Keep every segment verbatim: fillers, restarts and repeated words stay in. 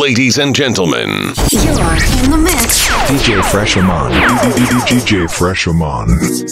Ladies and gentlemen, you are in the mix. D J Fresh Oman. D J Fresh Oman.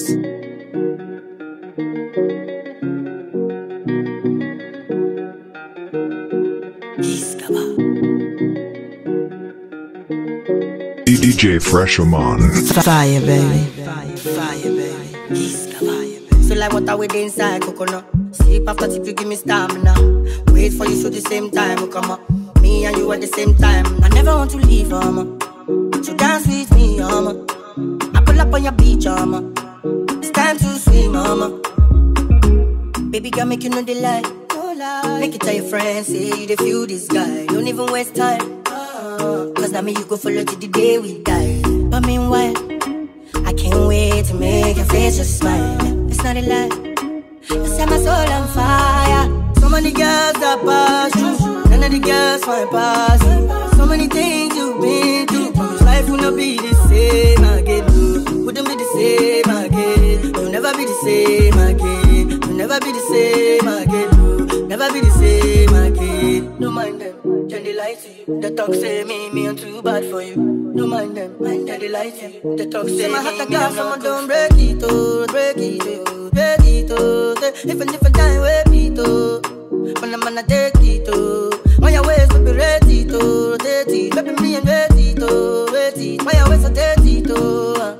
D J Fresh Oman. Fire, baby. Fire, fire, baby. So like what I wait inside coconut. Sleep after tip, you give me stamina. Wait for you so the same time, come up. Me and you at the same time. I never want to leave, mama. So dance with me, mama. I pull up on your beach, mama. It's time to swim, mama. Baby girl, make you know the light. Make it tell your friends, say you the feel this guy. Don't even waste time. Cause now me you go follow till the day we die. But meanwhile, I can't wait to make your face just smile. It's not a lie, you set my soul on fire. So many girls that pass you, none of the girls find pass you. So many things you've been through, promise life will not be the same again. Wouldn't be the same again. You'll never be the same again. You'll never be the same again. Never be the same again. No mind them, then they lie to you. The talk say me, me I'm too bad for you. No mind them, then they lie to you. The talk say my heart a glass, someone don't break it, oh, break it, oh, break it, oh. Even if I die, wait it, oh. When I'm gonna take it, oh. When your waist will be ready, oh, rotate it. Baby, me and wait it, oh, wait it. When your waist will take it, oh.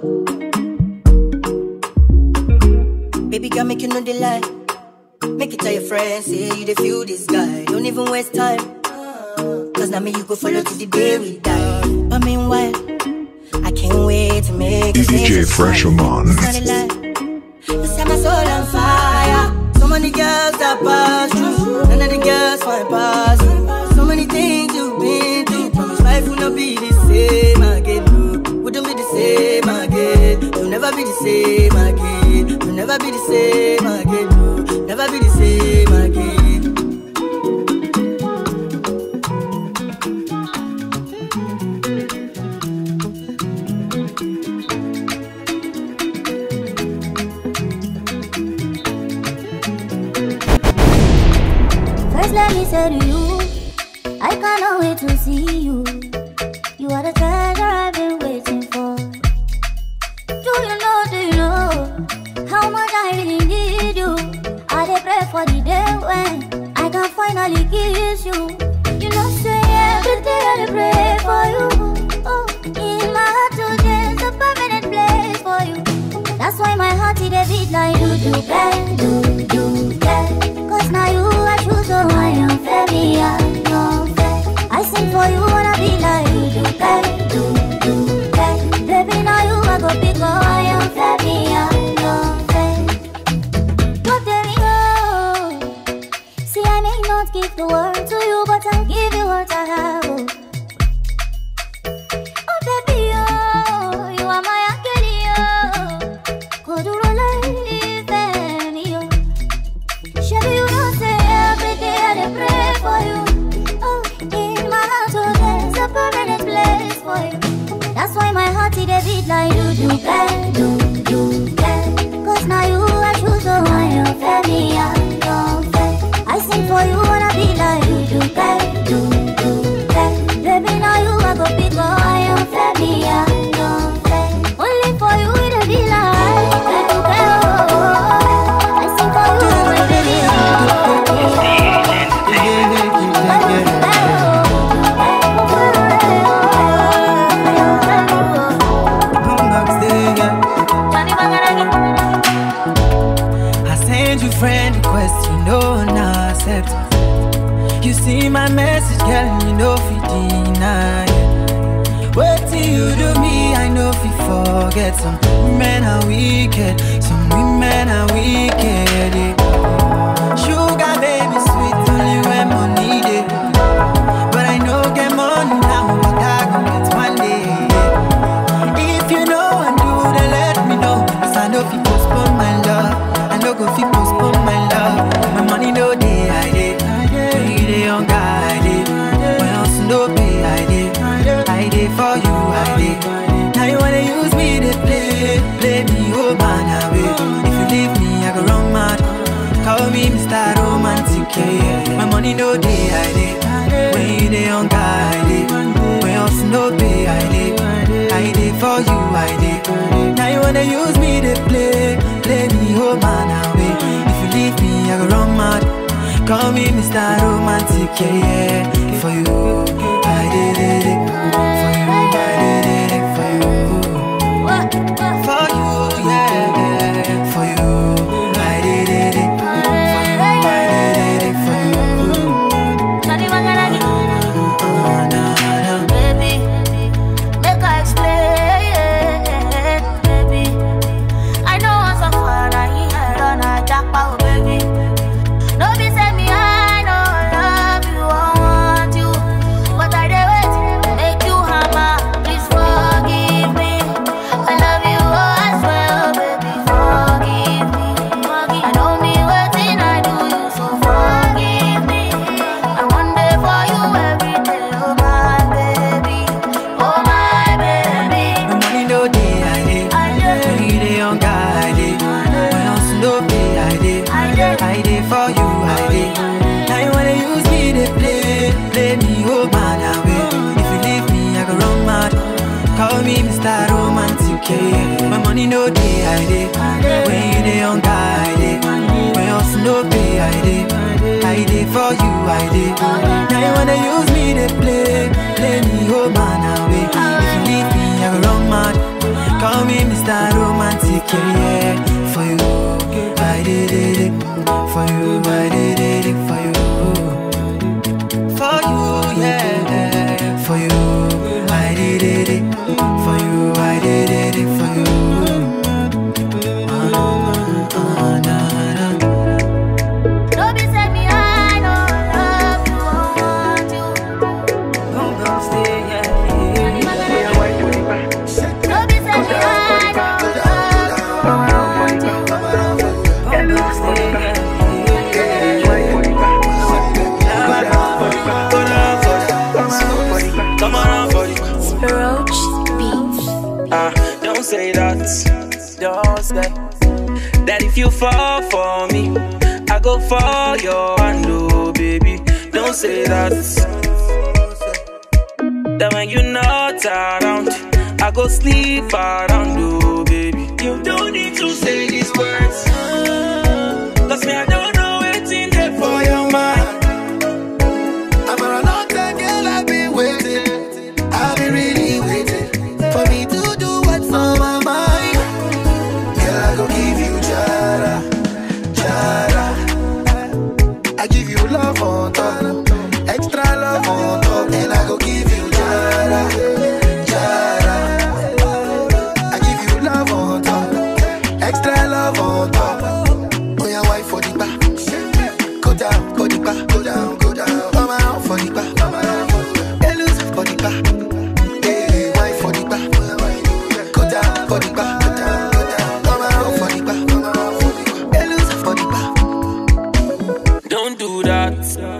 Baby, girl, make you know the lie. Make it tell your friends, say you the feel this guy. Don't even waste time. Cause now me you go follow to the day we die. But meanwhile, I can't wait to make D J Fresh Oman. It's not a lie, you set my soul on fire. So many girls that pass through, none of the girls find pass you. So many things you've been through, promise life will not be the same again. No, wouldn't be the same again. You'll never be the same again. You'll never be the same again. No, never be the same again. First let me say to you, I cannot wait to see you. You are the treasure I've been waiting for. Do you know, do you know how much I really need you? I dey pray for the day when I can finally kiss you. You know say every day I dey pray for you. Oh, in my heart today's a permanent place for you. That's why my heart it a beat like do do bang, do do bang. Cause now you I choose, so I am fair, me I am fair. I sing for you and I be like do do bang, do do bang. Baby now you I go pick up, I am fair, me I am fair. Don't tell me no. See I may not give the world to you, but I'll give you what I have. Oh, oh baby oh, you are my angel oh. Koduro life and you. Shabby you know say every day I dey pray for you. Oh, in my heart oh there's a permanent place for you. That's why my heart it a beat like do do bang, do do bang. Cause now you I choose, so I am fair, me I am fair. I sing for you and I be like do do bang, do do bang. Baby now you I go pick up, I am fair, me I am fair. Only for you it a be like do do bang, oh. I sing for you and baby oh. Friend request, you know not accept. You see my message, girl, you know if you deny. What do you do me? I know if you forget. Some women are wicked, some women are wicked. Yeah. Sugar baby sweet, only when money day. But I know get money now, but I can get one day. If you know and do, then let me know. Cause I know if you postpone my love, I know go fit postpone my love. My money no day, I day. When you young guy, I day. When else no pay, I day. I day for you, I day. Now you wanna use me to play, play me, oh man, away. If you leave me, I go run mad. Call me Mister Romantic, yeah. My money no day, I day. When you young guy, I day. wanna use me to play, play me, oh man, away. If you leave me, I go run mad. Call me Mister Romantic, yeah, yeah. For you, I did it. For you, I did it. For you, for you, yeah, yeah. For you, I did it. For you, I did it. For you. Baby, make I explain, baby. I know I'm so far, I hear on a jackpot, baby. No be say me, I know I love you, I want you, but I dey wait, make you hammer. Please forgive me. I love you as well, baby. Forgive me. I know me waiting, I do you, so forgive me. I want day for you every day, oh my baby, oh my baby. The money no day, I did. I did. When you dey young, I did. When else no pay, I did. I did. I did for you, I did. Now you wanna use me to play, play me, oh man, away. If you leave me, I go run mad. Call me Mister Romantic, yeah. My money no day, I did. When you dey young, I did. When else no pay, I did. I did for you, I did. Now you wanna use me to play, play me, oh man, away. If you leave me, I go run mad. Call me Mister Romantic, yeah, yeah. For you, I did it. For you, I did it. For you, for you, yeah. For you, I did it. For you, I did it. For you. Uh, uh, nah, nah. No be say me, I know I love you, I want you. Don't go stay, yeah. No be say me, I know I love you, I want you. Don't go stay, yeah. Come on, buddy. Roach Beat. Ah, don't say that. Don't say that. If you fall for me, I go for your hand, oh baby. Don't say that. That when you're not around, I go sleep around, oh baby. You don't need to say these words, cause me I don't know what's in there for your mind. I'm for a long time, girl, I've been waiting. I've been really waiting for me to do what's on my mind. Girl, I go give you jara, jara. I give you love on top, extra love on top, and I go give you jara, jara. I give you love on top, extra love on top. Oh, your wife for the back. Go down, go the back, go down, go down. Come around for the back, come around. Hey, lose for the back. Hey, wife for the back. Go down, for the back, go down, go down. Come around for the back, come around for the back. Hey, lose for the back. Don't do that.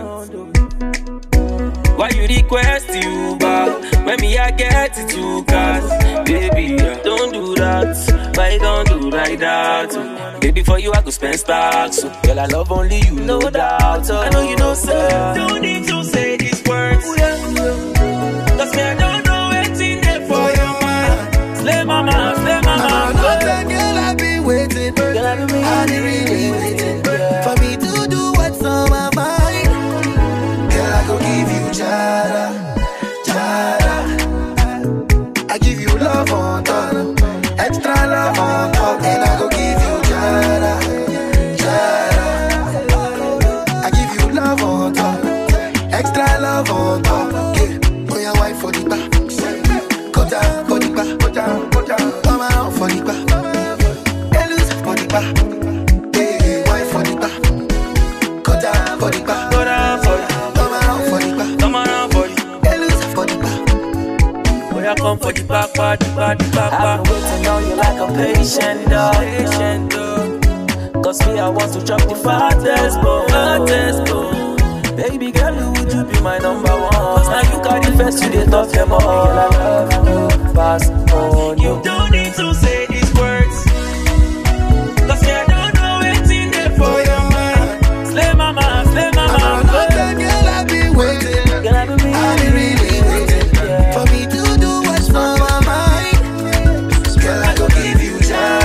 Why you request you back when me I get it too fast, baby? Yeah. Don't do that. Why don't do like that? So, baby, for you I could spend stacks. So, girl, I love only you, no doubt. So, I know you know, sir. Don't need to say these words, cause me I don't know what's in there for your mind. Slay mama, slay mama. I'm for a long time, girl, I've been waiting. Girl, I've been waiting. I've been really waiting for me to do what's on my mind. Girl, I go give you jara, jara. I give you love on top, extra love on top, and I go give you jara, jara. I give you love on top, extra love on top. Yeah, oh your wife for the back. Go down, go the back, go down, go down. Come around for the back. Hey, lose for the back. Hey, wife for the back. Go down for the back. Go down for it. Come around for the back. Come around for it. Hey, lose for the back. Boy, I come for the back, back, back, back, back. I've been waiting on you like a patient dog. Patient dog. Cause me, I want to chop the fattest bone. Fattest bone. Baby girl, would you be my number one? Cause now you got the first, you did talk them all. Girl, I love you, fast on you. You don't need to say these words, cause me I don't know what's in there for your mind. Slay mama, slay I'm for a mama. long time, girl, I've been waiting. Girl, I've been I've been really waiting for me to do what's on my mind. Girl, I go give you jara,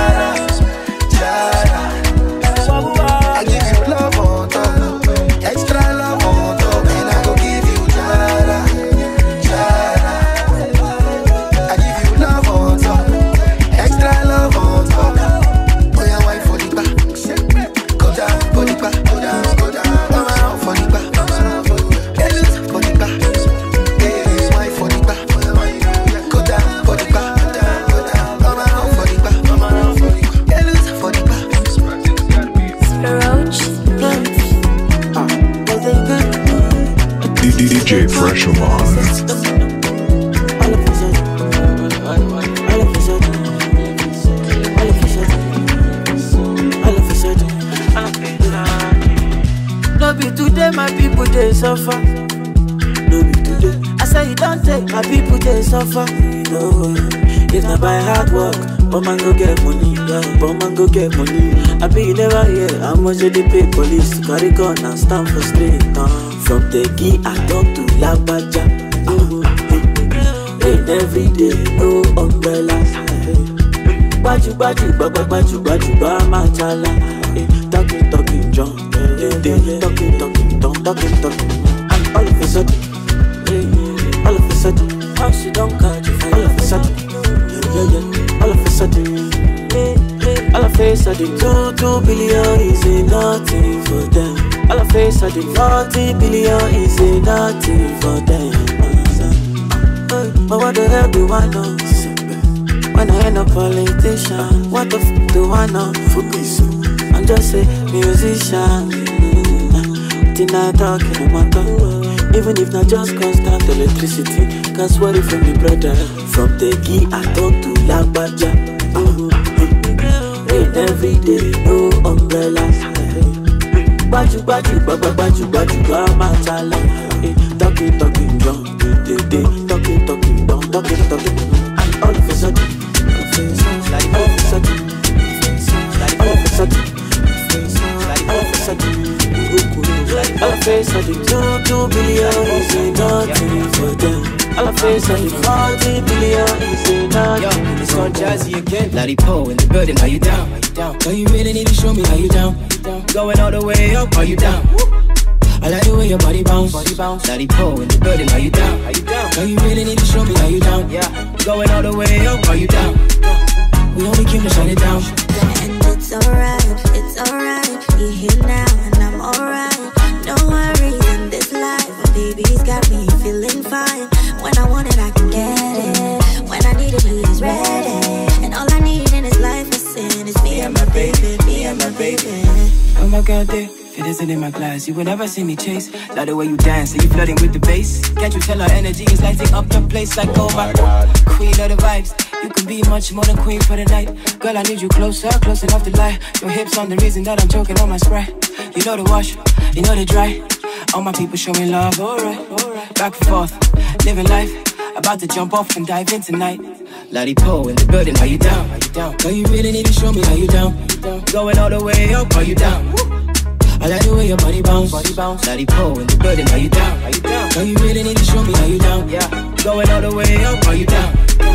All of a sudden, all of a sudden, all of a sudden, all of a sudden. No be today, my people they suffer. No be today. I say you don't take my people they suffer. No, if not by hard work, but man go get money. Yeah, but man go get money. I be you never hear how much they pay police to carry gun and stand for street. Uh, from Tegi I talk to Labaja. Uh, rain every day, no umbrellas. Baju baju baba baju baju ba machala. Talking talking John, talking talking talking talking talking. And all of a sudden, all of a sudden, how she don't catch you. All of a sudden, yeah yeah. All of a sudden, all of a sudden, two two billion is a nothing for them. All of a sudden, forty billion is a nothing for them. But what the hell do I know? When I end a politician, what the f do I know? Focus. I'm just a musician. Till I talk in a matter. Even if not just constant electricity. Cause what if from the brother? From Tegi I talk to Labaja. Rain every day, no umbrellas. Baju baju baju baju baju baju machala. Talking talking John, talking talking John, talking talking. And all of a sudden, all of a sudden, all of a sudden, all of a sudden, all of a sudden, two two billion is a nothing for them. All of a sudden, forty billion is a nothing. Yo, it's on Jazzy again. Lottie Poe in the building. Are you down? Are you down? Do you really need to show me how you down? Going all the way up. Are you down? I like the way your body bounce. Body bounce. Lottie Poe in the building. Are you down? Are you down? Do you really need to show me how you down? Yeah. Going all the way up. Are you down? We only came to shut it down. And it's alright, it's alright. You're here now and I'm alright. No worries in this life. My baby's got me feeling fine. When I want it, I can get it. When I need it, he is ready. And all I need in his life is sin. It's me and my baby, me and my baby. Oh my God, there, if it isn't in my class, you will never see me chase. Love the way you dance, and you flooding with the bass. Can't you tell our energy is lighting up the place like oh my God, queen of the vibes. You can be much more than queen for the night. Girl, I need you closer, close enough to lie. Your hips on the reason that I'm choking on my Sprite. You know the wash, you know the dry. All my people show me love, alright, alright. Back and forth, living life. About to jump off and dive in tonight. Lottie Poe in the building, are you down? Are you down? Do you really need to show me how you down? Going all the way up, are you down? I like the way your body bounce. Body bounce. Lottie Poe in the building, are you down? Are you down? Do you really need to show me how you down? Yeah. Going all the way up, are you down?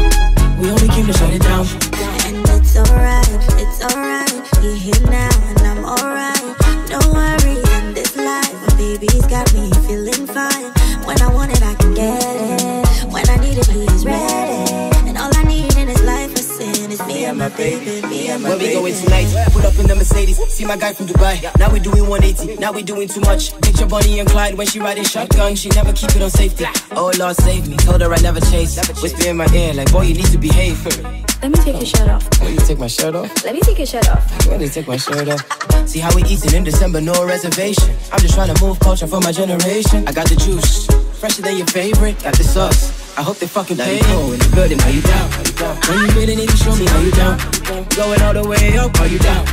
We only came to shut it down. And it's alright, it's alright. You're here now and I'm alright. No worries in this life. My baby's got me feeling fine. When I want it, I can get it. When I need it, he is ready. And all I need in his life is sin. It's me and my baby, me and my Where baby. we going tonight? Pull up in the Mercedes. See my guy from Dubai. Now we doing one eighty. Now we doing too much. Picture Bonnie and Clyde when she riding shotgun. She never keep it on safety. Oh Lord save me. Told her I never chase. Whisper in my ear like boy you need to behave. Let me take your shirt off. Let me take my shirt off. Let me take your shirt off. Let me take my shirt off. See how we eating in December, no reservation. I'm just trying to move culture for my generation. I got the juice, fresher than your favorite. Got the sauce. I hope they fucking pay. Oh, in the building, are you down? Are you down? When you really need to show me how you down? Going all the way up, are you down?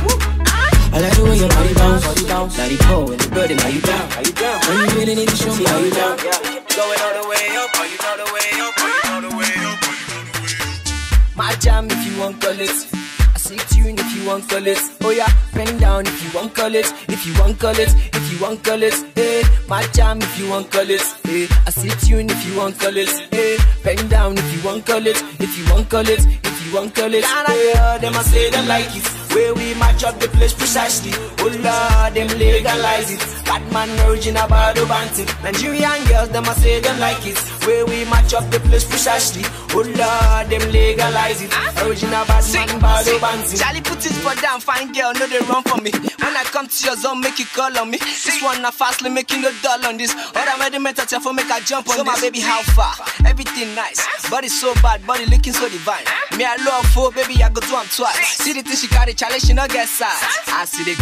I like the way your body bounce. Lottie Poe in the building, are you down? Are you down? When you really need to show me how you down? Going all the way up, are you all the way up? Are you all the way up? My jam if you want call it. I say tune if you want call it. Oh yeah, bend down if you want call it. If you want call it, if you want call it. Hey, my jam if you want call it. Hey, I say tune if you want call it. Hey, bend down if you want call it. If you want call it, if you want call it. Hey, them I say them like it. Where we match up the place precisely. Oh Lord, them legalize it. Bad man urging about the banting. Nigerian girls, them I say them like it. Where we match up the place precisely. Oh Lord, them legalize it. Urging about man about the banting. Charlie put his foot down, fine girl, no they run for me. When I come to your zone, make you call on me. This one I fastly making no dull on this. Other mediment I for make a jump on so this. My baby, how far? Everything nice. Body so bad, body looking so divine. Me I love for baby, I go do am twice. See the thing she carry, challenge she no get size. I see they go.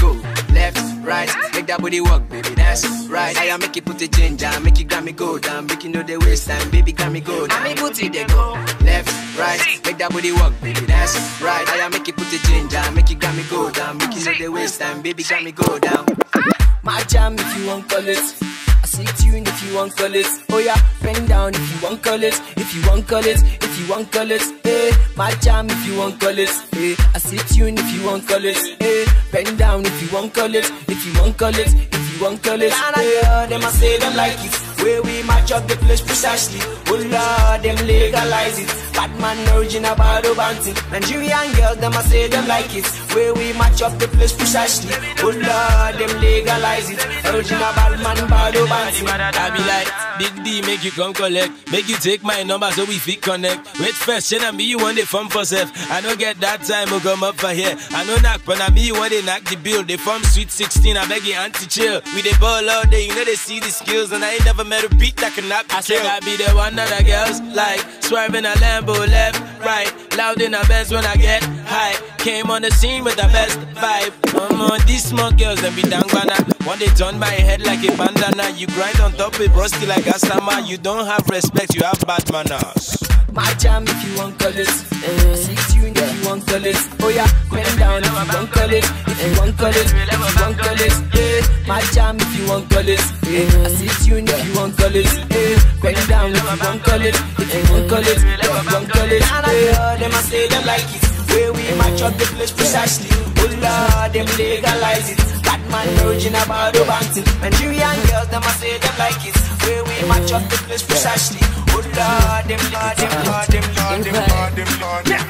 left, right. Make that booty work, baby, that's right. I make it put the ginger, make it got me go down, make you know the waste time, baby, got me go down. I make booty they go left, right. Make that booty work, baby, that's right. I make it put the ginger, make it got me go down, make you know the waste time, baby, got me go down. My jam if you want call it. I see tune if you want call it. Oh yeah, bend down if you want call it. If you want call it, if you want call it. Eh, my jam if you want call it. Eh, I see tune if you want call it. Eh, bend down if you want call it. If you want call it, if you want call it. Eh, them I say them like it. Where we match up the place precisely. Oh Lord, them legalize it. Bad man original bad bounty. Nigerian girls, them I say them like it. Where we match up the place precisely. Oh Lord, them legalize it. Original bad man bad bounty. I be like, Big D, make you come collect. Make you take my number so we fit connect. Wait first, and me you want the fun for self. I don't get that time to come up for here. I know knock, but I me you want they knock the bill. They from Sweet sixteen, I beg you auntie chill. We they ball all day, you know they see the skills. And I ain't never met a beat that can knock the I said I be the one that the girls like. Swerving a Lambo left, right. Loud in a Benz when I get high. Came on the scene with the best vibe. Um, uh, these small girls, them be down banana. One they turn my head like a bandana. You grind on top with rusty like a stammer. You don't have respect, you have bad manners. My jam if you want call it. I see tune if you want call it. Oh yeah, bend down if you want call it. If you want call it, if you want call it. Eh, my jam if you want call it. Eh, I see tune if you want call it. Eh, bend down if you want call it. If you want call it, if you want call it. Eh, them I say them like it. Where we match up the place precisely. Oh Lord, them legalize it. Bad man original bad bounty. Nigerian girls, them I say them like it. Where we match up the place precisely. Oh Lord, them Lord, them Lord, them Lord, them Lord, them Lord, them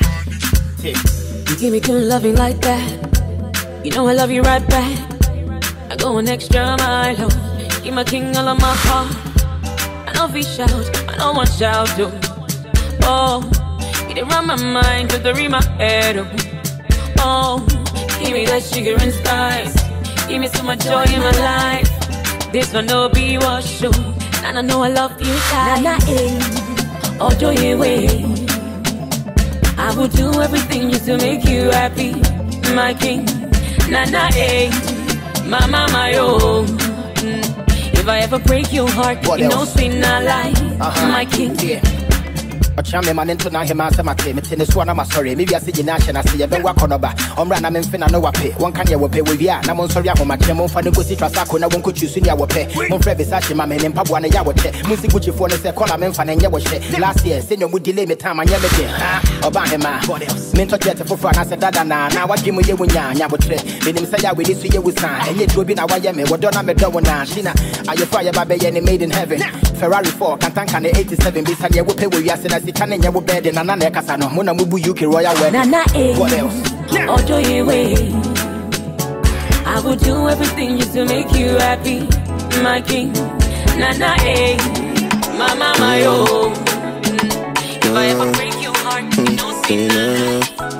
Lord. You give me good loving like that. You know I love you right back. I go an extra mile. Give my king all of my heart. I know if he shout, I know one shout too. Oh, you did run my mind, just to read my head up. Oh, give me that sugar and spice. Give me so much joy in my life. This one no be what show. And I know I love you tight. Nana, eh, oh, do you wait? I will do everything just to make you happy, my king. Nana, eh, my mama, yo. Mm. If I ever break your heart, what you else? Know, sweet, not lie, uh-huh. My king. Yeah. Chame man into na hema se mate me tene so na ma sorry me bia se gina hye na se ye benwa konoba omra na me mfe na no wape won kan ye wape we bia na mon sorry ahoma kye mon fa ne go si twasa ko na won ko chusu ni a wape mon frɛ be sa hye ma me ne mpaboa na ya wote mun si guchi fo ne se kola me mfa na nye wo hye last year se no mu delay me time anya me de ha oba hema me to jet fo fra na se dada na na wadwe mu ye wonya anya botre me nim se ya we ni su ye wusan enye dro bi na wa ye me wodo na me do na shina ayefa ye ba be ye ne made in heaven Ferrari four kan tanka ne eighty-seven bi sa ye wo pe we wiase na Can you have bed in an Casano? Mona Mubu, you can royal wedding. Nana, eh? What else? Oh, do you wait? I will do everything just to make you happy, my king. Nana, eh? My mama, yo. If I ever break your heart, you don't see none.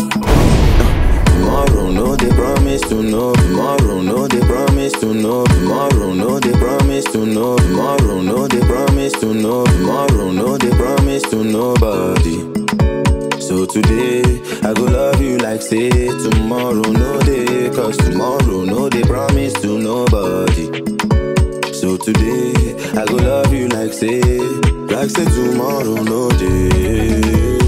Tomorrow, no, they promise to know. Tomorrow, no, they promise to know. Tomorrow, no, they promise to know. Tomorrow, no, they promise to know. Tomorrow, no, they promise to nobody. So today, I go love you like say tomorrow, no day. Cause tomorrow, no, they promise to nobody. So today, I go love you like say, like say tomorrow, no day.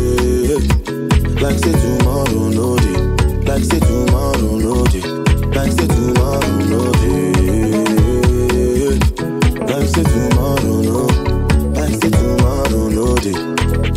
Like say tomorrow, no day. Like say tomorrow, no day. Like say tomorrow, no day. Like say tomorrow, no. Like say tomorrow, no day.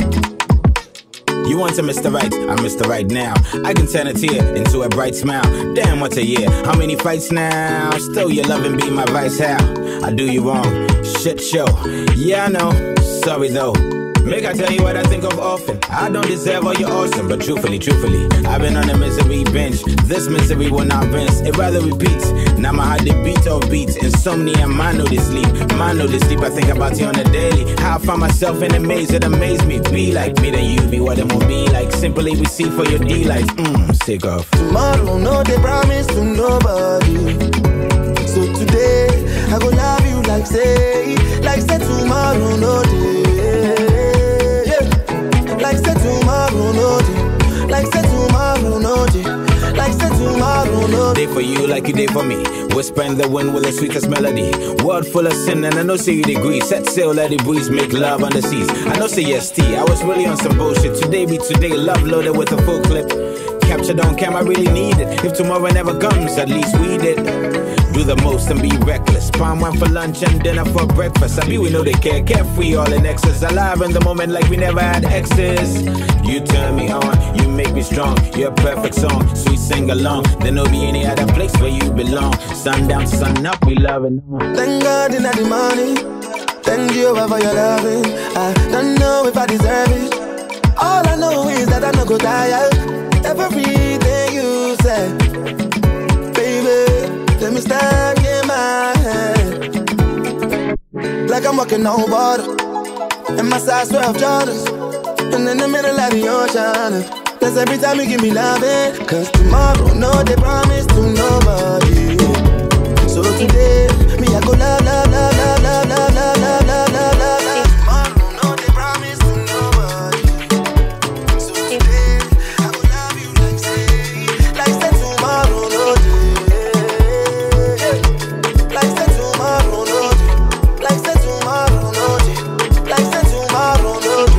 You want to Mister Right, I'm Mister Right now. I can turn a tear into a bright smile. Damn, what a year, how many fights now? Still your loving be my vice, how? I do you wrong, shit show. Yeah, I know, sorry though. Make I tell you what I think of often. I don't deserve all your awesome, but truthfully, truthfully, I've been on a misery bench. This misery will not rinse, it rather repeats. Now my heart the beat of beats. Insomnia, mind know this sleep. Mind know this sleep, I think about you on a daily. How I find myself in a maze, it amazed me. Be like me, then you be what it won't be like. Simply we see for your D-lights, mmm, sick of. Tomorrow, no, they promise to nobody. So today, I go love you like say, like say tomorrow, no day. Like say tomorrow, no day. Like say tomorrow, no day. Like say tomorrow, no day. Day for you like you day for for me. Whisper in the wind with the sweetest melody. World full of sin and I know say you agree. Set sail, let it breeze, make love on the seas. I know say yes, T. I was really on some bullshit. Today be today, love loaded with a full clip. Captured on camera, I really need it. If tomorrow never comes, at least we did. Do the most and be reckless. Palm wine for lunch and dinner for breakfast. I be we know they care, carefree, all in excess. Alive in the moment like we never had exes. You turn me on, you make me strong. You're a perfect song, sweet sing along. There no be any other place where you belong. Sun down, sun up, we loving on. Thank God in the morning. Thank you for your loving. I don't know if I deserve it. All I know is that I'm not gonna die. Everything you said, baby, let me stand in my head. Like I'm walking on water, and my size twelve Jordans, and in the middle of the ocean. That's every time you give me loving. Cause tomorrow, no, they promise to nobody. So today, me I go love, love, love, love, love, love, love, love, love, love, love. Tomorrow, no, they promise to nobody. So today, I go love you like say, like say tomorrow, no day. Like say tomorrow, no day. Like say tomorrow, no day. Like say tomorrow, no day.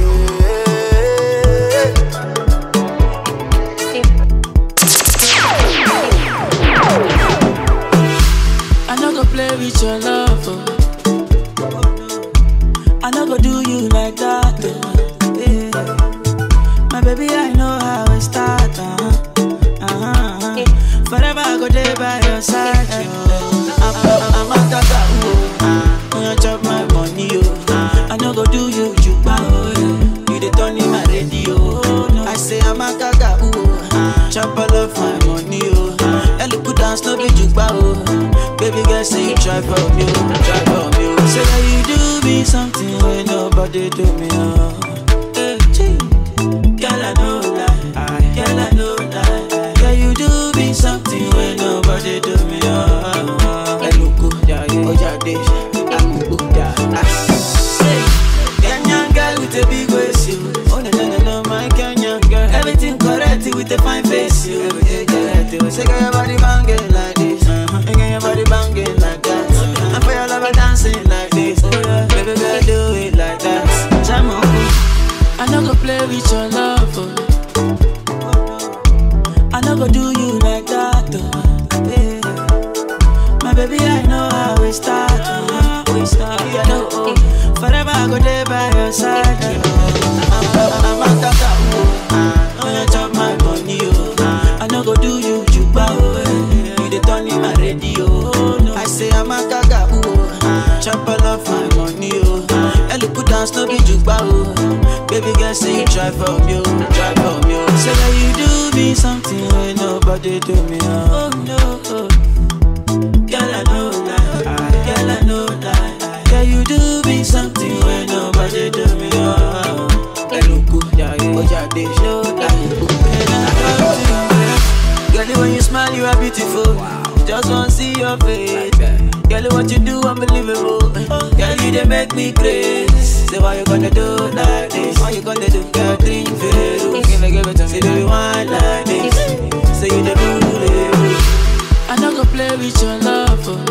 I no go play with your love, oh. I no go do you like that, oh. Yeah. My baby, I know how it start, uh-huh. Uh-huh. Forever I go there by your side, oh. I'm, I'm, I'm a tata, oh. When you chop my money, oh. I no go do you, you oh. You the turn in my radio, oh. I say I'm a gaga, oh. Chop all of my money, oh. And look good dance, no be jukba, oh. Baby girl, say you try for me, try for me. Say that you do me something when nobody do me, oh. Hey, gee. Girl, I know lie, girl, I know lie. Girl, you do me something when nobody do me, oh. Hey, look good, yeah, yeah, oh, yeah, this, I'm good, yeah. Say, Kenyan girl with a big waist, you. Oh, no, no, no, no, my Kenyan girl. Everything correct with a fine face, you. Everything correct, you. Say, girl, your body banging like this. Your body banging like that. I feel your lover dancing like this. Baby girl, do it like that. Jam on. I no go play with your love, oh. I no go do you like that, oh. Yeah. My baby, I know how we start, oh. We start, yeah, no, oh. Forever I go there by your side, oh. I'm a tata, oh. When you chop my money, oh. I no go do you, you bow, oh. Turn in my radio, oh. I say I'm a gaga, oh. Chop all of my money, oh. And look good dance, no be jukba, oh. Baby girl, say you try for me, oh. Try for me, oh. Say that you do me something when nobody do me, oh. Oh no, oh. Girl, I know lie, girl, I know lie. Girl, you do me something when nobody do me, oh. And look good, yeah, yeah, oh yeah, they show that. Girl, when you smile, you are beautiful. Wow. Just wanna see your face. Girl, what you do, unbelievable. Girl, you they make me crazy. Say, why you gonna do like this? Why you gonna do? Girl, drink Veru. Give it, give it to me. Say, do you want like this? Say, you the boo. I no go play with your love, oh.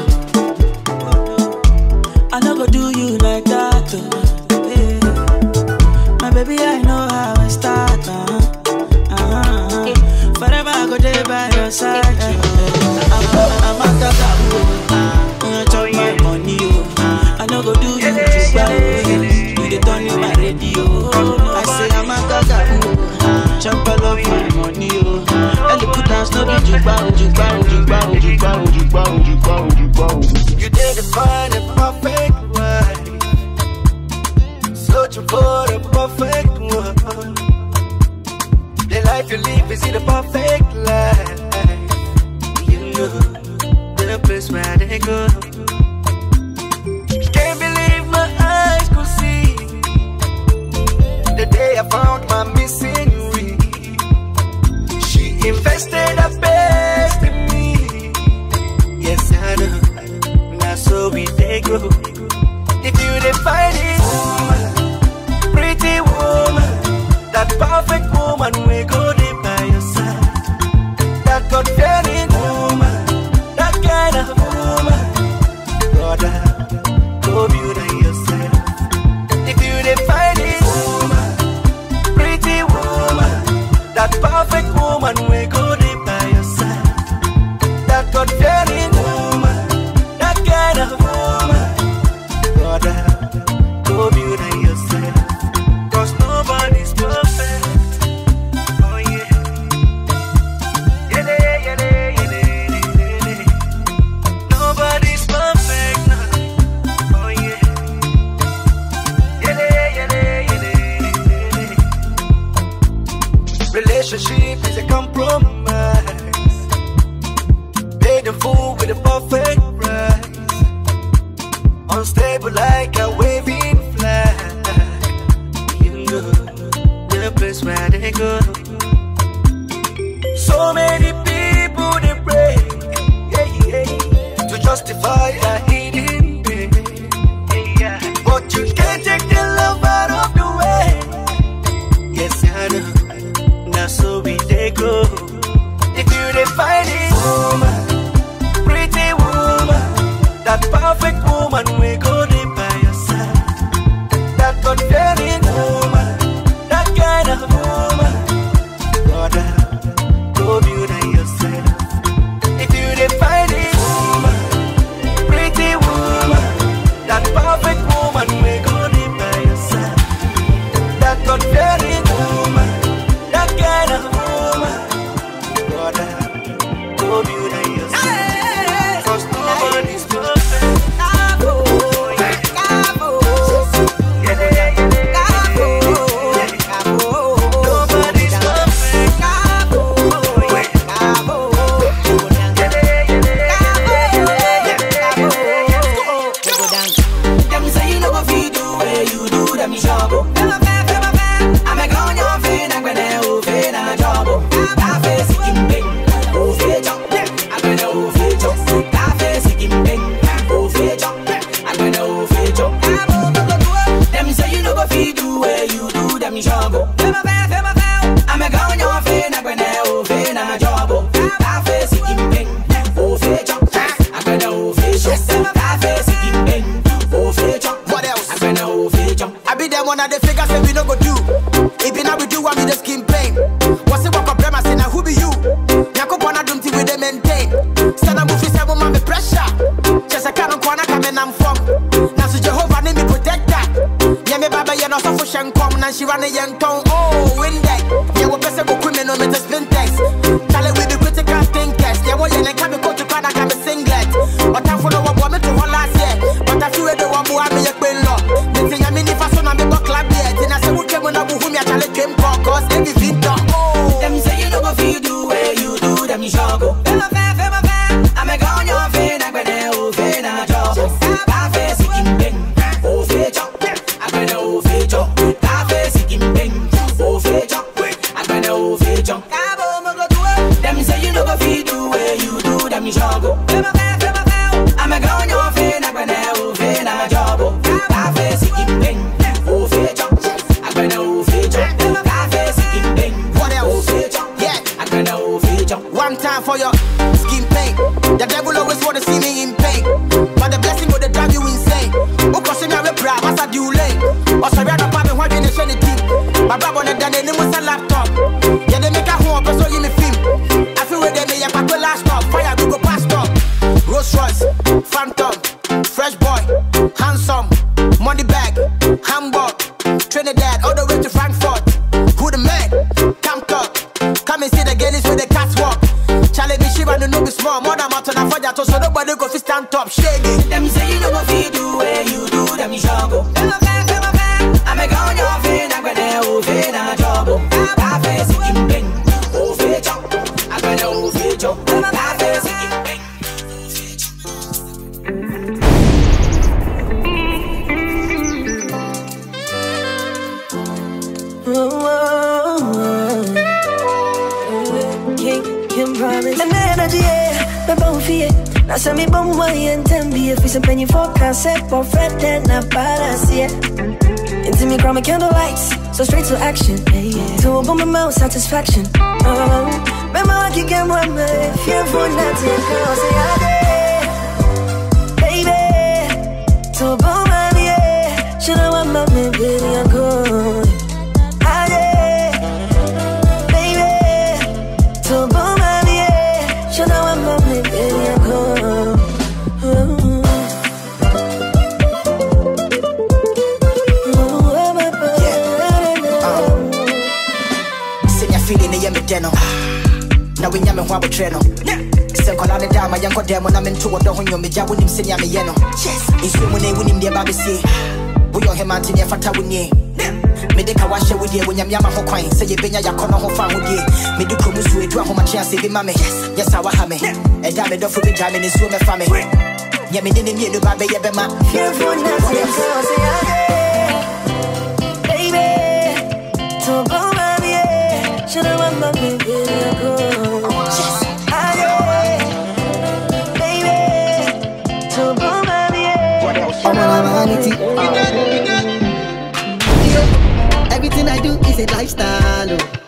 I no go do you like that, oh. Yeah. My baby, I know how I start, uh-huh. Uh-huh. Forever I go there by your side, oh. I'm, I'm a tata, oh. When you chop my money, oh. I no go do you just by, oh. You the turn in my radio, oh. I say I'm a tata, oh. Chop all of my money, oh. And the good dance, no be jukba, jukba, jukba, jukba, jukba, jukba, jukba. You did it fine and perfect one. Searching for the perfect one. The life you live is in the perfect life. You know the place where they go. Can't believe my eyes could see the day I found my missing ring. She invested her best in me. Yes, I know. Now so we they go. If you define it, woman, pretty woman, that perfect woman we go there by your side. That God-fearing woman, that kind relationship is a compromise. Made a fool with a perfect price. Unstable like a waving flag. You know the place where they go. So many people they pray, yeah, yeah, to justify a hidden pain. Yeah, but you can't take the love out of the way. Yes, I know. Now so we they go. If you define it, woman, pretty woman, that perfect woman we go there by your side. That God-fearing woman, that kind of woman, brother, go build it yourself. If you define it, woman, pretty woman, that perfect woman we go there by your side. That God-fearing woman, that kind of woman, brother, go build it yourself. Cause nobody's perfect. One of the figures say we no go do. If you know we do, I be the skin pain. What's it walk up, I say now who be you? Yako bona don't think we they maintain. Stand up if you say woman me pressure. Just a cannon corner coming I'm from. Now so Jehovah name me protector. Yeah me baba yeah no so for shen come. Now she run a young tongue. Oh win that. Yeah we person go criminal me to spin text. Charlie we be critical thinkers. Yeah we yeah can be go to Canada can be singlet. But I follow what me to hold last year. But I feel the one who I me a queen law. The thing I mean if I son I me buck clap yet. And I say we came when I who me a challenge dream for cause every victor. Oh them say you know go feel do where you do them you shall go. Fema fair, fema fair. I'm a gone your fin I go there oh fin I job. I face it in bing oh feature. I go there oh feature. I face it in bing oh feature. I go there oh feature. Them say you know go feel do where you do them you shall go. Fema fair, fema fair. I'm a gone your fin I go there oh fin I job. I face it in bing oh feature. I go there oh feature. I face it in bing oh feature. Yeah, I go there oh feature. One time for your skin pain. The devil always wanna see me in pain, but the blessing will drive you insane. Who cause me a repra, what's a due lane? Or sorry, I don't have one in the shiny team. My brother on the done it was a laptop. Yeah, they make a home, so you me film. I feel where they make a paper last stop. Fire, Google pass stop. Rolls Royce, Phantom, Fresh Boy, Handsome, Money Bag, Hamburg, Trinidad, all the way to Frankfurt. Who the man? Come talk. Come and see the girls with the catwalk. Charlie me shiva no no be small. More than mountain and fire so nobody go fi stand top. Shaggy. Them say you know what fi do where you do them you shall go. Fema fair, fema fair. I'm a gone your fin I go there oh fin I job. I face it in bing oh feature. I go there oh feature. I face it in bing oh feature. Kim promise an energy, yeah, me bound for it. Now say me bound why and ten be if it's a penny for concept for friend then not balance, yeah. Into me chroma candle lights, so straight to action, yeah, yeah. To open my mouth, satisfaction. Oh, remember I can get one man, fear for nothing, girl, say I did, baby. To open my yeah, should I want my man, baby, I'm good. I did, baby. To open my yeah, should I want my man, baby, I'm good. Now we nyame ho abotreno. Se kola ne da ma yanko dem na mento wodo ho nyome ja wonim se nyame ye no. Yes. Isu mu na wunim de ba be se. Wo yo hemante ne fata woni. Me de ka wash it with you when you're Yama Hokwain. Say you been your corner of found with you. Me do come to it, how much chance to be mammy. Yes, I will have me. A damn it off with the time in this woman family. Yeah, me didn't get the baby, yeah, be my. Baby, so go, baby. Should I want my baby? Everything I do is a lifestyle.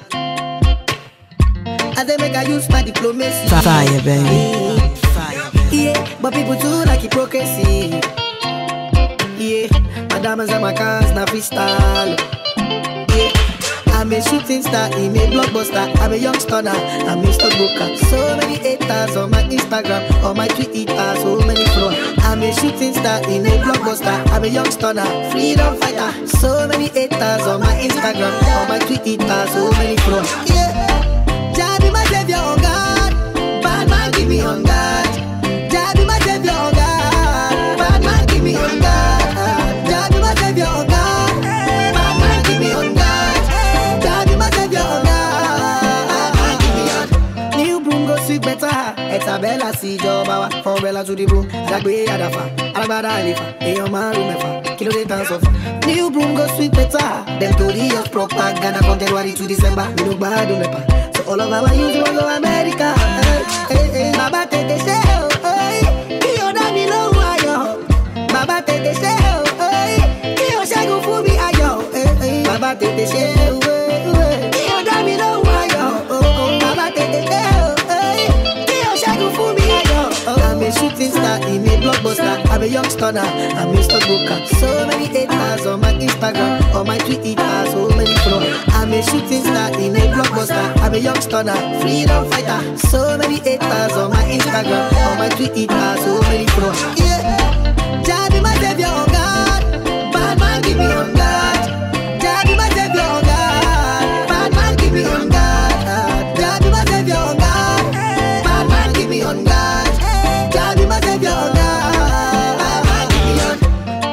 Oh. As they make I use my diplomacy. Fire, baby. Fire, baby. Yeah, but people too like hypocrisy. Yeah, my diamonds and my cars now freestyle. Yeah, I'm a shooting star, I'm a blockbuster, I'm a young stunner, I'm a stockbroker. So many haters on my Instagram, on my Twitter, so many followers. I'm a shooting star, I'm a blockbuster, I'm a young stunner, freedom fighter. So many haters on my Instagram, on my Twitter, so many followers. Yeah, Jah be my savior, oh God. Bad man give me on God. Jah be my savior, oh God. Bad man give me on God. Jah be my savior, oh God. Bad man give me on God. Jah be my savior, oh God. Bad man give me on. New broom go sweet better. It's a bella see job hour. From Bella to the broom. Zagwe Adafa. Alabada Alifa. Eyo Maru Mefa. Kilo de dance off. New broom go sweet better. Them to the years propaganda from January to December. We no bad do nepa. So all of our youth will go America. Hey, hey, hey. Baba take the show. Hey, Kio Dami lo ayo. Baba take the show. Hey, Kio Shagu Fubi ayo. Hey, hey. Baba take the show. Hey, Kio Dami lo ayo. Oh, oh. Baba take the show. Hey, Kio Shagu Fubi ayo. I'm a shooting star, I'm a blockbuster, I'm a young stunner, I'm a stockbroker. So many haters on my Instagram, on my Twitter, so many followers. I'm a shooting star, I'm a blockbuster, I'm a young stunner, freedom fighter. So many haters on my Instagram, on my Twitter, so many followers. Yeah, Jah be my savior, oh God. Bad man give me on God. Jah be my savior, oh God. Bad man give me on God. Jah be my savior, oh God. Bad man give me on God. Jah be my savior, oh God. Bad man give me on.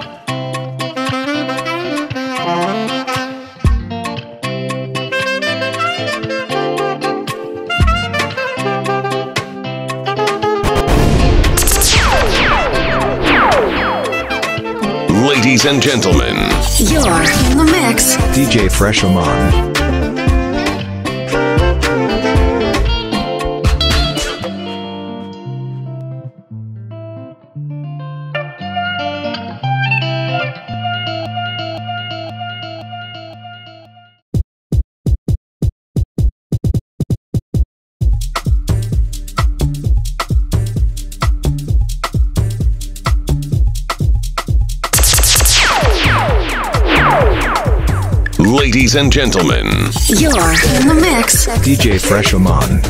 Ladies and gentlemen, you're in the mix. D J Fresh Amon. Ladies and gentlemen, you're in the mix. D J Fresh Amon.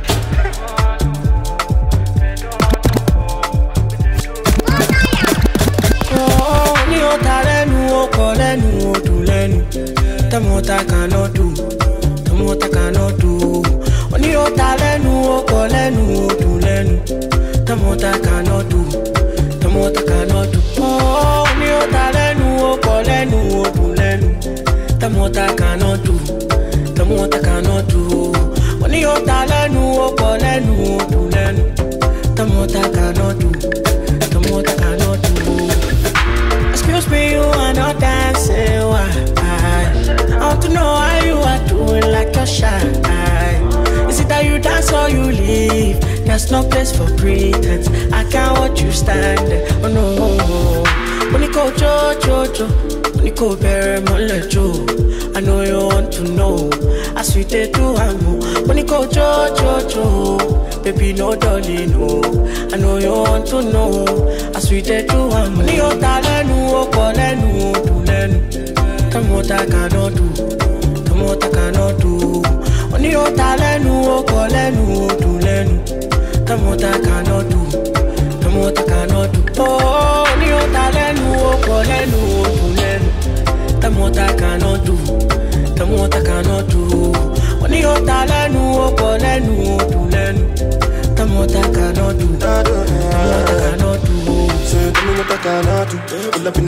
Tamota cannot do, Tamota cannot do. When you talenu, oh, colenu, do lenu. Tamota cannot do, Tamota cannot do. Oh, when you talenu, oh, colenu, do lenu. Tamota cannot do, Tamota cannot do. When you talenu, oh, colenu, do lenu. Tamota cannot do, Tamota cannot do. Excuse me, you are not dancing, why? I want to know how you are doing like you're shy. Is it that you dance or you leave? There's no place for pretense. I can't watch you stand there. Oh no. When you go jo jo jo, when you go bury my lejo, I know you want to know. I sweet they do I know. When you go jo jo jo, baby no darling no. I know you want to know. I sweet they do I know. When you talenu o kolenu do lenu. Tamota cannot do, Tamota cannot do. When you talenu, oh, colenu, do lenu. Tamota cannot do, Tamota cannot do. Oh, when you talenu, oh, colenu, do lenu. Tamota cannot do, Tamota cannot do. When you talenu, oh, colenu, do lenu. Tamota cannot do, Tamota cannot do. Say, tell me what I cannot do. Pull up in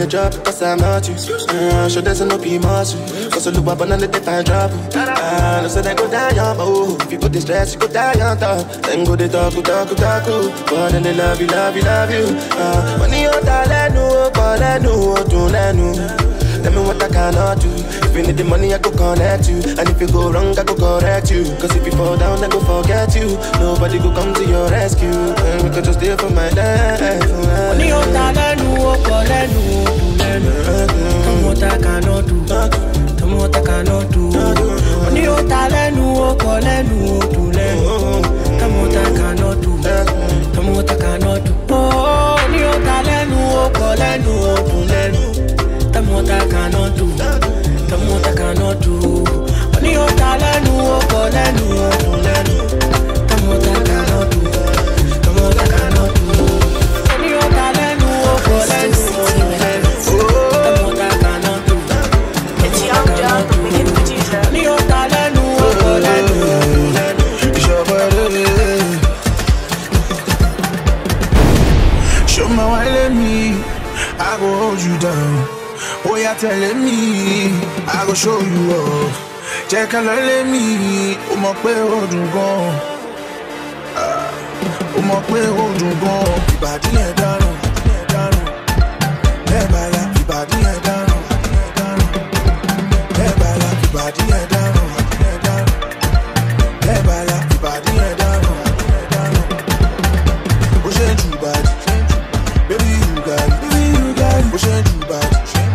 the drop, cause I'm not you. Uh, sure there's no be muscle. Cause I look up and let the fire drop. Ah, no, so then go down, young, oh. If you put the stress, you go down, young, top. Then go the talk, go talk, go talk, but then they love you, love you, love you. Ah, money on talent, no, call it, no, don't let no. Tell me what I cannot do. If you need the money, I go connect you. And if you go wrong, I go correct you. Cause if you fall down, I go forget you. Nobody go come to your rescue. And we could just stay for my life. Money on talent, no, call it, no, don't let no. Tell me what I cannot do. Tell me what I cannot do. Money on talent, no, call it, no, don't let no. Tell me what I cannot do. Tell me what I cannot do. Oh, money on talent, no, call it, no, don't let no. Tell me what I cannot do. Tell me what I cannot do. Money on talent, no, call it, no, don't let no. Tell me what I cannot do. Tell me what I cannot do. Money on talent, no, call it, no, don't let no. Tell me what I cannot do. It's young, young, begin to teach her. Money on talent, no, call it, no, don't let no. Show me why let me, I go hold you down. Oh, you're telling me, I go show you off. Check a let me, oh my way, hold you gone. Oh my way, hold you gone. Body and down, down. Never like body and down, down. Never like body and down, down. Never like body and down, down. Oh, change you bad, baby you got it, baby you got it. Oh, change you bad.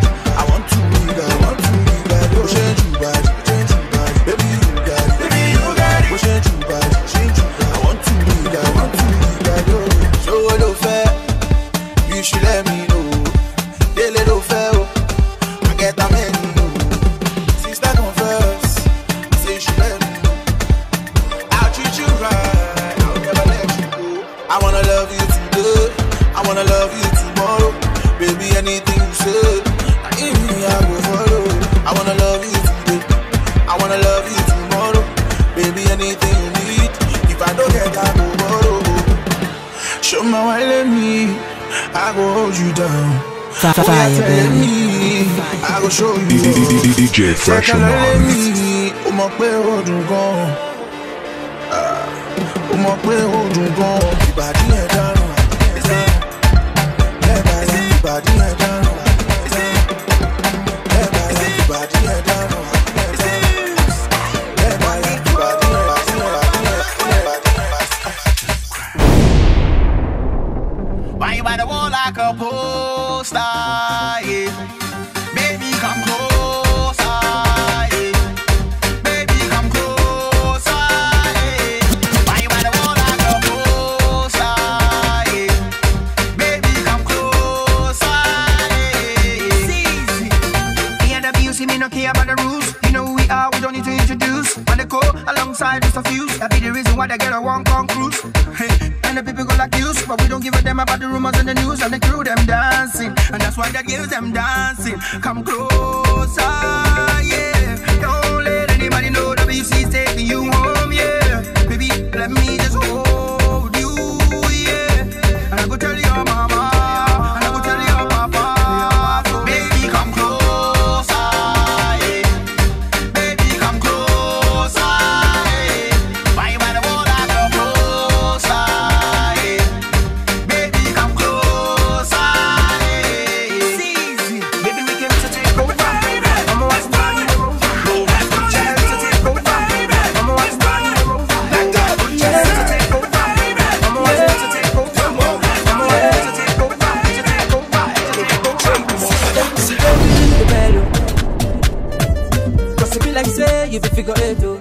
I go show you D J Fresh on oh my way, hold you gone. Oh my way, hold you gone. Body and down, never body and down, never body and down. Why you by the wall like a poster? Yeah. Baby, come closer. Yeah. Baby, come closer. Yeah. Why you by the wall like a poster? Yeah. Baby, come closer. Yeah. See, me and the B, you see me no care about the rules. You know who we are, we don't need to introduce. When they go alongside just a few, that be the reason why they get a one con cruise. Hey. And the people go like you, but we don't give a damn about the rumors and the news. And the crew them dancing, and that's why they give them dancing. Come closer, yeah. Don't let anybody know that B C is taking you home, yeah. Baby, let me just hold you, yeah. And I go tell your mama, and I go tell your papa. So baby, come closer, yeah. Baby, come closer, yeah. Why you by the wall like a closer? If you figure it out,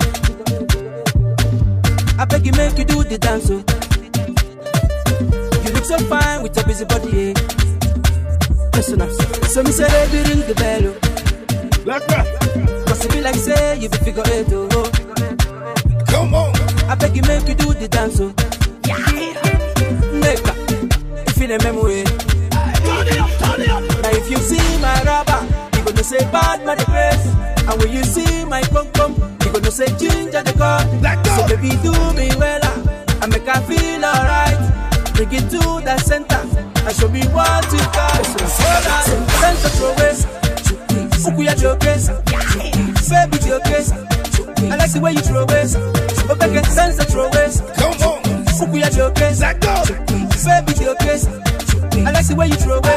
I beg you make you do the dance. Oh. You look so fine with your busy body. Eh? Listen up. So me say baby ring the bell. Oh. Like that. Cause it be like say if you figure it out. Come on. I beg you make you do the dance. Oh. Yeah. Nigga, if you remember way. Turn it up, turn it up. Now if you see my rubber, you gonna say bad man the place. And when you see my come come, you gonna say ginger the car. So baby do me well, and make her feel alright. Bring it to the center, and show me what you got. Sense of progress. Ukuya jokes. Baby jokes. I like the way you throw it. But I get sense of progress. Come on. Ukuya jokes. Let go. Baby jokes. I like the way you throw it.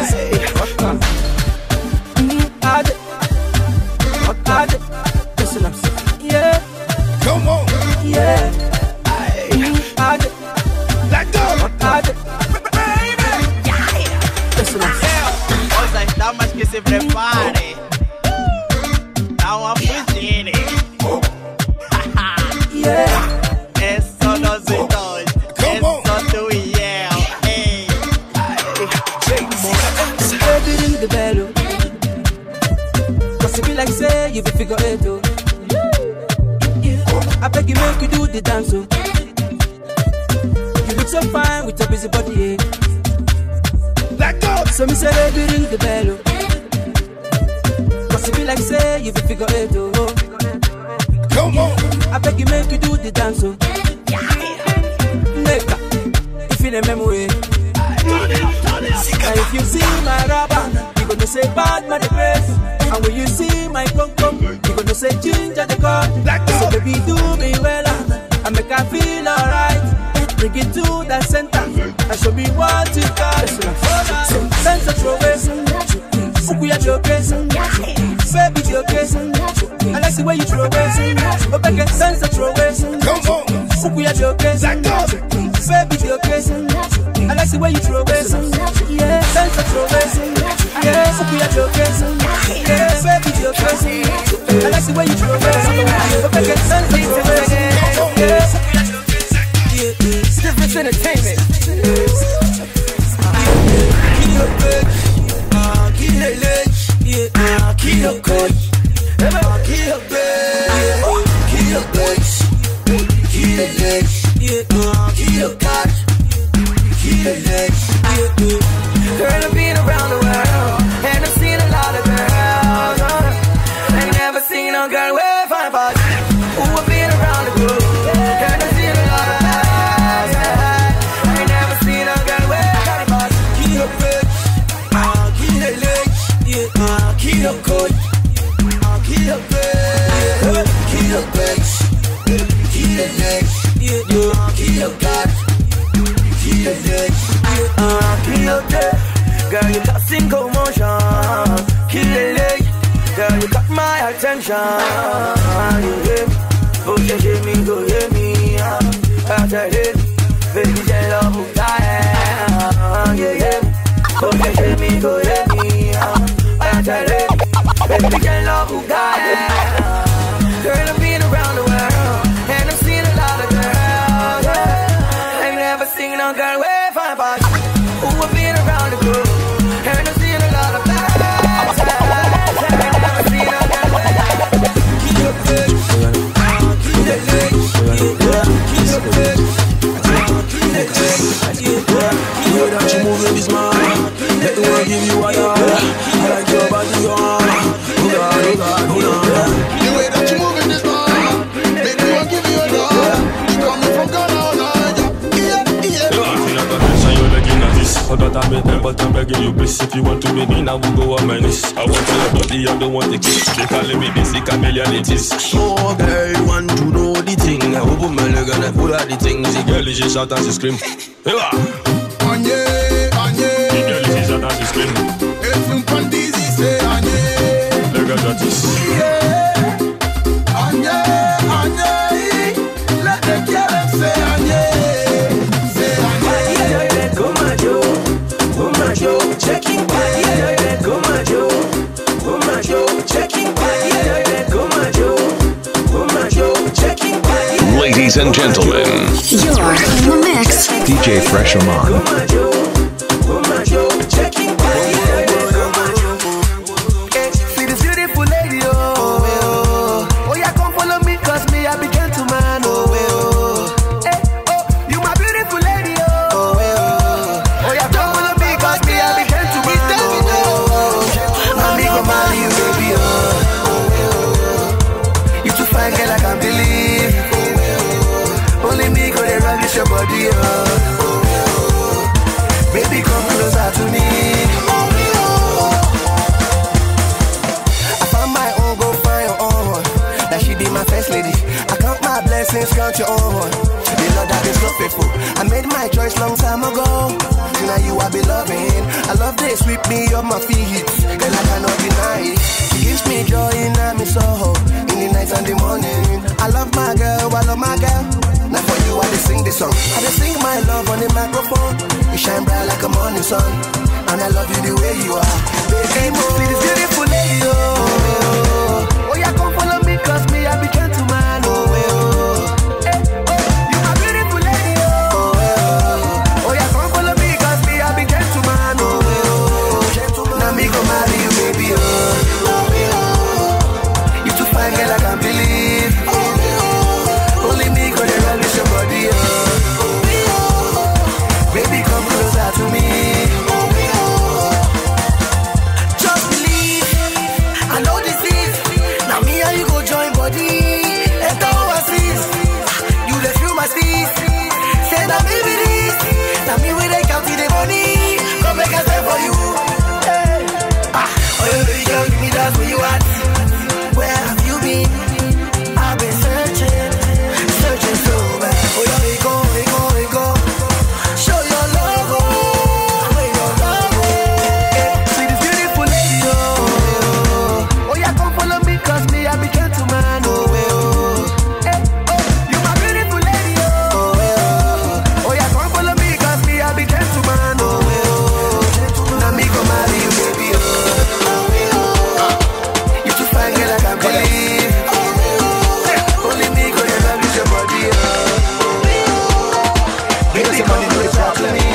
Add it. Add it. Listen up. Yeah. Come on. Yeah. Add it. Let go. Add it. Listen up. Ouça, está mais que se prepare. Dá uma fugida. Yeah. É só nós dois. É só tu e eu. Baby, ring the bell. Cause it be like say you be figure eight. Oh. I beg you make you do the dance. Oh. You look so fine with your busy body. Eh? Let go. So me say baby ring the bell. Oh. Cause it be like say you be figure eight. Oh. Come on. I beg you make you do the dance. Oh. Nigga, if you remember way. And if you see my rubber, you gonna say bad man the best. And when you see my come come, you gonna say ginger the car. So baby do me well, and make I feel alright. Bring it to the center, and show me what you got. Sense of progress, Ukuya jokes, baby jokes. I like the way you throw it. But I get sense of progress. Come on, Ukuya jokes, baby jokes. I like the way you throw it. Yeah, sense of progress. Yeah, Ukuya jokes. Yeah, baby jokes. I like the way you throw it. But I get sense of progress. Yeah, yeah, Stiffness Entertainment. Kill your bitch, kill your leg, yeah, kill your coach, kill your bitch, kill your bitch, kill your leg, yeah, kill your cat, kill your leg, yeah. Girl, I've been around the world, and I've seen a lot of girls. I ain't never seen a girl with fine body. Who have been around the globe, and I've seen a lot of girls. I ain't never seen a girl with fine body. Kill your bitch, kill your leg, yeah, kill your coat, kill your bitch, kill your bitch, kill your leg, yeah, kill your cat, kill your leg, yeah, kill your leg. Girl, you got single motion. Kill the leg. Girl, you got my attention. You hear me? Oh, you hear me, go hear me. After hit, baby, tell love who I am. You hear me? Oh, you hear me, go hear me. After hit, baby, tell love who I am. Girl, I've been around the world, and I've seen a lot of girls. I've never seen a girl with fine body. Who have been around the globe. That you moving this man, let the world give you a yard. I like your body, your arm. Hold on, hold on, hold on. The way that you moving this man, make the world give you a yard. You coming from Ghana, all right? Yeah, yeah. Yo, I feel like attention, you're begging at this. I got to make them, but I'm begging you, please. If you want to be me, now we'll go on my knees. I want your body, I don't want the kiss. They calling me busy, chameleon it is. Oh, girl, you want to know the thing. I hope I'm gonna pull out the things. The girl is she shout and she scream. Hey, Anye, Anye. The girl is she shout and she scream. If you can easy say Anye. Look at that is. Yeah. Anye, Anye. Let the girl say Anye. Say Anye. Go my Joe, go my Joe, checking back. Go my Joe, go my Joe, checking back. Go my Joe, go my Joe, checking back. Ladies and gentlemen, You're in the mix. D J Fresh Amon. See this beautiful lady, oh, oh, yeah, come follow me, cause me, I be gentleman, oh, oh, hey, oh, you my beautiful lady, oh, oh, oh, yeah, come follow me, cause me, I be gentleman, oh, oh, I'm go marry you, baby, oh, oh, you too fine, girl, I can't believe, oh, only me go there and reach your body, oh, oh, baby, come closer to me. I found my own, go find your own. That she be my first lady. I count my blessings, count your own. The Lord that is so faithful. I made my choice long time ago. So now you are beloved. I love this, sweep me up my feet, and I cannot deny it. She gives me joy in my soul, in the night and the morning. I love my girl, I love my girl. Now for you, I just sing this song. I just sing my love on the microphone. You shine bright like a morning sun, and I love you the way you are. Baby, see this beautiful lady, oh. Oh, yeah, come follow me, cause me, I be gentleman, oh, oh. Hey, oh, you my beautiful lady, oh, oh. Oh, yeah, come follow me, cause me, I be gentleman, oh, oh. Now me go marry you, baby, oh, oh, oh. You too fine, girl, I can't believe, oh, oh. Only me go there and your body, oh, oh. Baby, come closer to me, oh, oh. Just believe, I know this is. Now me and you go join body. Enter overseas. You let feel my steez. Say that baby this. Now me with they count the money. Come make a step for you. Hey. Ah, oh you baby girl, give me that where you at. Where have you been? I've been searching, searching so bad. Oh yeah, we go, we go, we go. Show your love, oh, your love, oh. Hey, see this beautiful lady, oh. Oh yeah, come follow me, cause me I be gentleman, oh, oh. Hey, oh, you my beautiful lady, oh, oh. Oh yeah, come follow me, cause me I be gentleman, oh, oh. Now me go marry you, baby, oh, oh. You too fine, girl, I can't believe, oh, oh. Only me go there and your body, oh, oh. Baby, come and talk to me.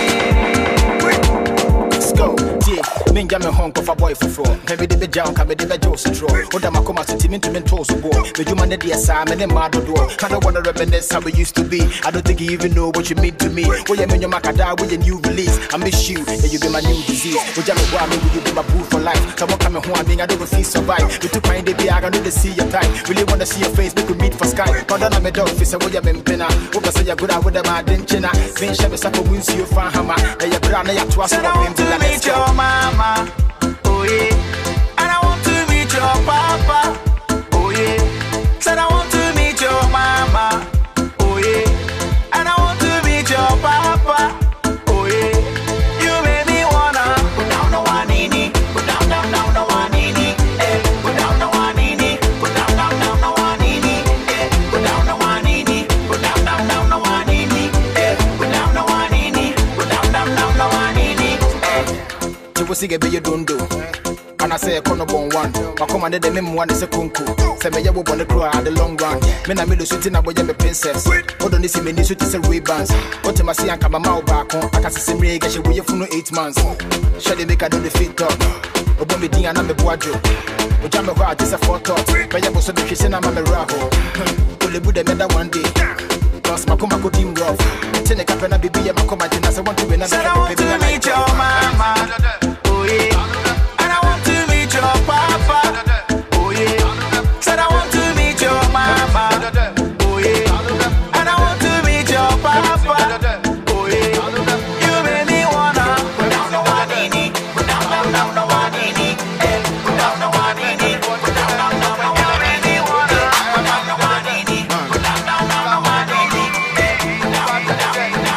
Let's go, yeah. Ninja me home for boy for fraud. Maybe the jam can be the Joseph draw. Oda makoma to team into mental support. The human the assignment and mad door. I don't wanna reminisce how we used to be. I don't think you even know what you mean to me. When you mean your macada with your new release. I miss you, and you be my new disease. When you me will you be my boo for life? Someone coming home, I mean I don't feel survive. You took my baby, I don't need to see your time. Really wanna see your face, we could meet for Skype. But then I'm a dog, face away, I'm in penna. Open say you're good at with them, I didn't china. Then she was up for wins you fan hammer. And you're brown, and you're twice what I'm to meet your mama. Oh yeah, and I want to meet your papa. Oh yeah, said I want to meet your mama. Oh yeah, and I want to meet your papa. Oh yeah, you made me wanna put down the one in it, put down down down the one in it, eh? Put down the one in it, put down down down the one in it, eh? Put down the one in it, put down down down the one in it, eh? Put down the one in it, put down down down the one in it, eh? You will see a bit you don't do. And I say a corner bone one. My commander the meme one is a kunku. Say me ya wo wanna cry at the long run. Me na me lo shooting na boy me princess. Hold on this me ni shoot is a Ray-Bans. What time I see and come my back on. I can see some ray get you for no eight months. Shall they make I do the fit talk. Obo me ding and I'm a boajo. Oja me heart is a photo. But ya boss the kitchen I'm a raho. Only bude me that one day. Cause my come go team rough. Tene ka pena bibi ya makoma jina say want to be na said I want to meet your mama. Oh yeah. Your papa, oh yeah. Said I want to meet your mama, oh yeah. And I want to meet your papa, oh yeah. You made me wanna put down the one in it, put down down down the one in it, eh? Put down the one in it, put down down down the one. You made me wanna put down the one in it, put down down down the one in it, eh? Put down down down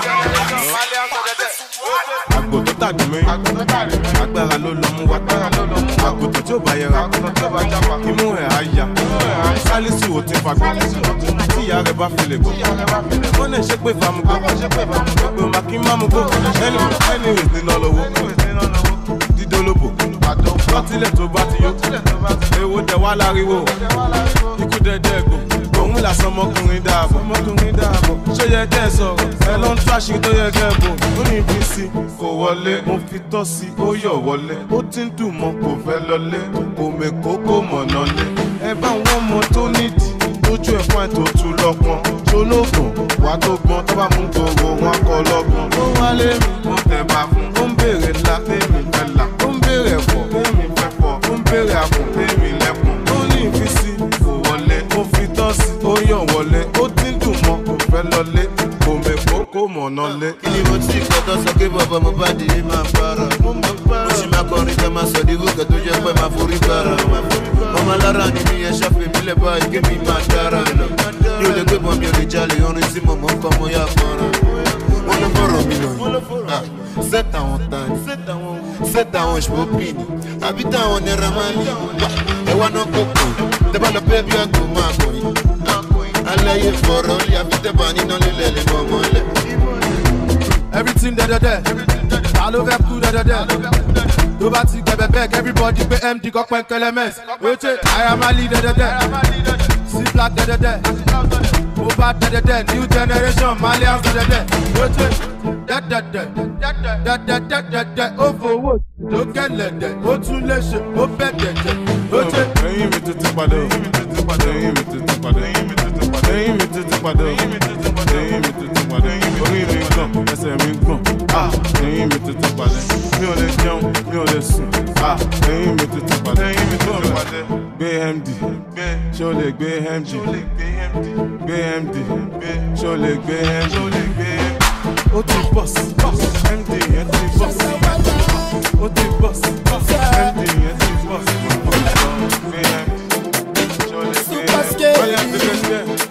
down. Agbo tó tàgbé mi, agbára ló lọ mú wa, àgùntàn tí ó bá yẹra, imú ẹ̀ á yá, sálísù ò ti fagbọ́, tí ìyá rẹ̀ bá fi lè gbọ́. Wọ́n lè ṣe pé fàmùgbọ́, gbogbo màkì mámùgbọ́, ẹni ẹni ìwé níná lọ́wọ́, dídólóbò, lọ́tílẹ̀ tó bá ti yó, èwo dẹ̀ wá láriwo, ikú dẹ̀dẹ̀ ẹ̀gbọ́n. Òun làsán ọmọkùnrin dáàbò, ọmọkùnrin dáàbò. Ṣé yẹ kẹ́ ẹ sọ̀rọ̀? Ẹ ló ń tráṣì tó yẹ kẹ́ ẹ bò. Ó ní ibi sí, kò wọlé. Mo fi tọ́ sí, ó yọ̀ wọlé. Ó ti ń dùn mọ́, kò fẹ́ lọlé. Kò mèkó, kò mọ̀nà lé. Ẹ bá wọn mọ tó nídìí. Lójú ẹ̀ fún ètò tù lọ́pọ̀n. Ṣológùn, wà tó gbọ́n. Tó bá mú gbogbo wọn kọ lọ́gbọ̀n. Ó wálé mi, mo tẹ̀ bá fún. Ó ń béèrè ńlá, tèmi fẹ́ là. Ó ń béèrè ẹ̀fọ́, tèmi fẹ́ fọ́. Ó ń béèrè àpò, tèmi lẹ́kùn. Ó ní ìfisí, kò wọlé. Mo fi tọ́ sí, ó yàn wọlé. Ó ti ń dùn mọ́, kò fẹ́ lọlé. Kò mèkó, kò mọ̀ ọ̀nà lé. Kí ni mo ti kọ́ tó sọ pé bàbá mo bá di máa para? Mo sì máa kọrin ká máa sọ di gòkè tó jẹ́ pé máa forí para. Ọmọ alára ni mi yẹn ṣàfihàn mi lẹ̀ báyìí kí mi máa dára lọ. Mi ò lè gbé bọ́n mi ò lè jalè orin tí mo mọ̀ ń kọ́ mo yá fọ́nra. Wọ́n ló fọ̀rọ̀ mi lọ yìí. Sẹ́tà wọn tán ni, sẹ́tà wọn ṣùgbọ́n ni, àbí táwọn nira máa ń lè. Ẹ̀wá náà kò kò, tẹ́bá lọ bẹ́ẹ̀ bí àgbò máa kò yìí. Alẹ́ yìí fọ̀rọ̀ lé, àbí tẹ́bà níná lílẹ̀ lè mọ̀ mọ́lẹ̀. Everything da da da, all over cool da da da. Tó bá ti gbẹ̀bẹ̀ bẹ́ẹ̀ everybody pé M D kọ́ pẹ́ kẹlẹ́mẹ́s. Oche, Ayamali da da da, C-Black da da da. Over da da da, new generation, Malians da da da. Oche, da da da, da da da da da. Ó fowó tó gẹ̀lẹ̀dẹ̀, ó tún lè ṣe, ó bẹ̀ dẹ̀dẹ̀. Oche. Ẹyin mi tuntun padà, ẹyin mi tuntun padà, ẹyin mi tuntun padà, ẹyin mi tuntun padà, ẹyin mi tuntun padà, ẹyin mi tuntun padà, ẹyin mi tuntun padà, orí mi gbọ̀n, ẹsẹ̀ mi gbọ̀n, ah, ẹyin mi tuntun padà, mi ò lè jẹun, mi ò lè sùn, ah, ẹyin mi tuntun padà, ẹyin mi tuntun padà, gbé M D, ṣó lè gbé M D, gbé M D, ṣó lè gbé M D, ó ti bọ́s, M D yẹn ti bọ́s, ó ti bọ́s, M D yẹn ti bọ́s, gbé M D, ṣó lè gbé M D.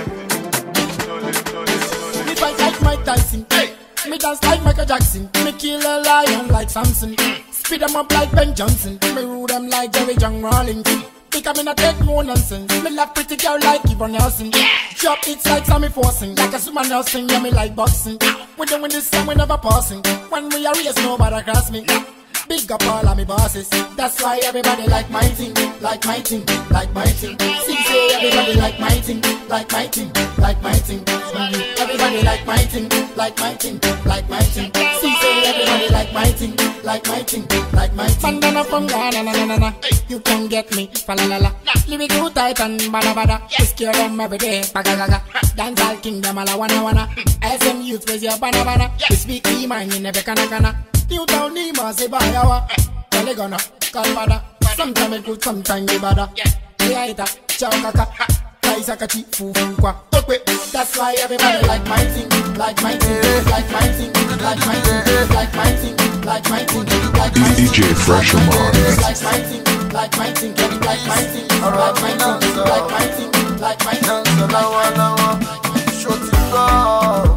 Me fight like Mike Tyson, hey. Me dance like Michael Jackson, me kill a lion like Samson, speed them up like Ben Johnson, me rule them like Jerry John Rawlings. Because me not take no nonsense. Me love pretty girl like Yvonne Nelson. Drop hits like Sammy Forcing, like a Superman Nelson, yeah me like boxing. We doing this song we never passing. When we are race nobody cross me. Big up all of me bosses. That's why everybody like my thing, like my thing, like my thing. See say everybody like my thing, like my thing, like my thing. Mm-hmm. Everybody like my thing, like my thing, like my thing. See say everybody like my thing, like my thing, like my thing. Bandana from Ghana, na na na na. You can get me, fa la la la. Leave it too tight and bada bada. We scare them every day, baga gaga. Dance all kingdom all a wanna wanna. S M youth raise your banana banana. We speak E mind in never kana kana. You don't need more, say by our Telegona, Kalmada. Sometimes it good, sometimes it bad. Yeah, it's a chow kaka. Kaisakachi, fufukwa. That's why everybody like my thing, like my thing, like my thing, like my thing, like my thing, like my thing, like my thing. D J Fresh Amon. Like my thing, like my thing, like my thing, like my thing, like my thing, like my thing. Show to go.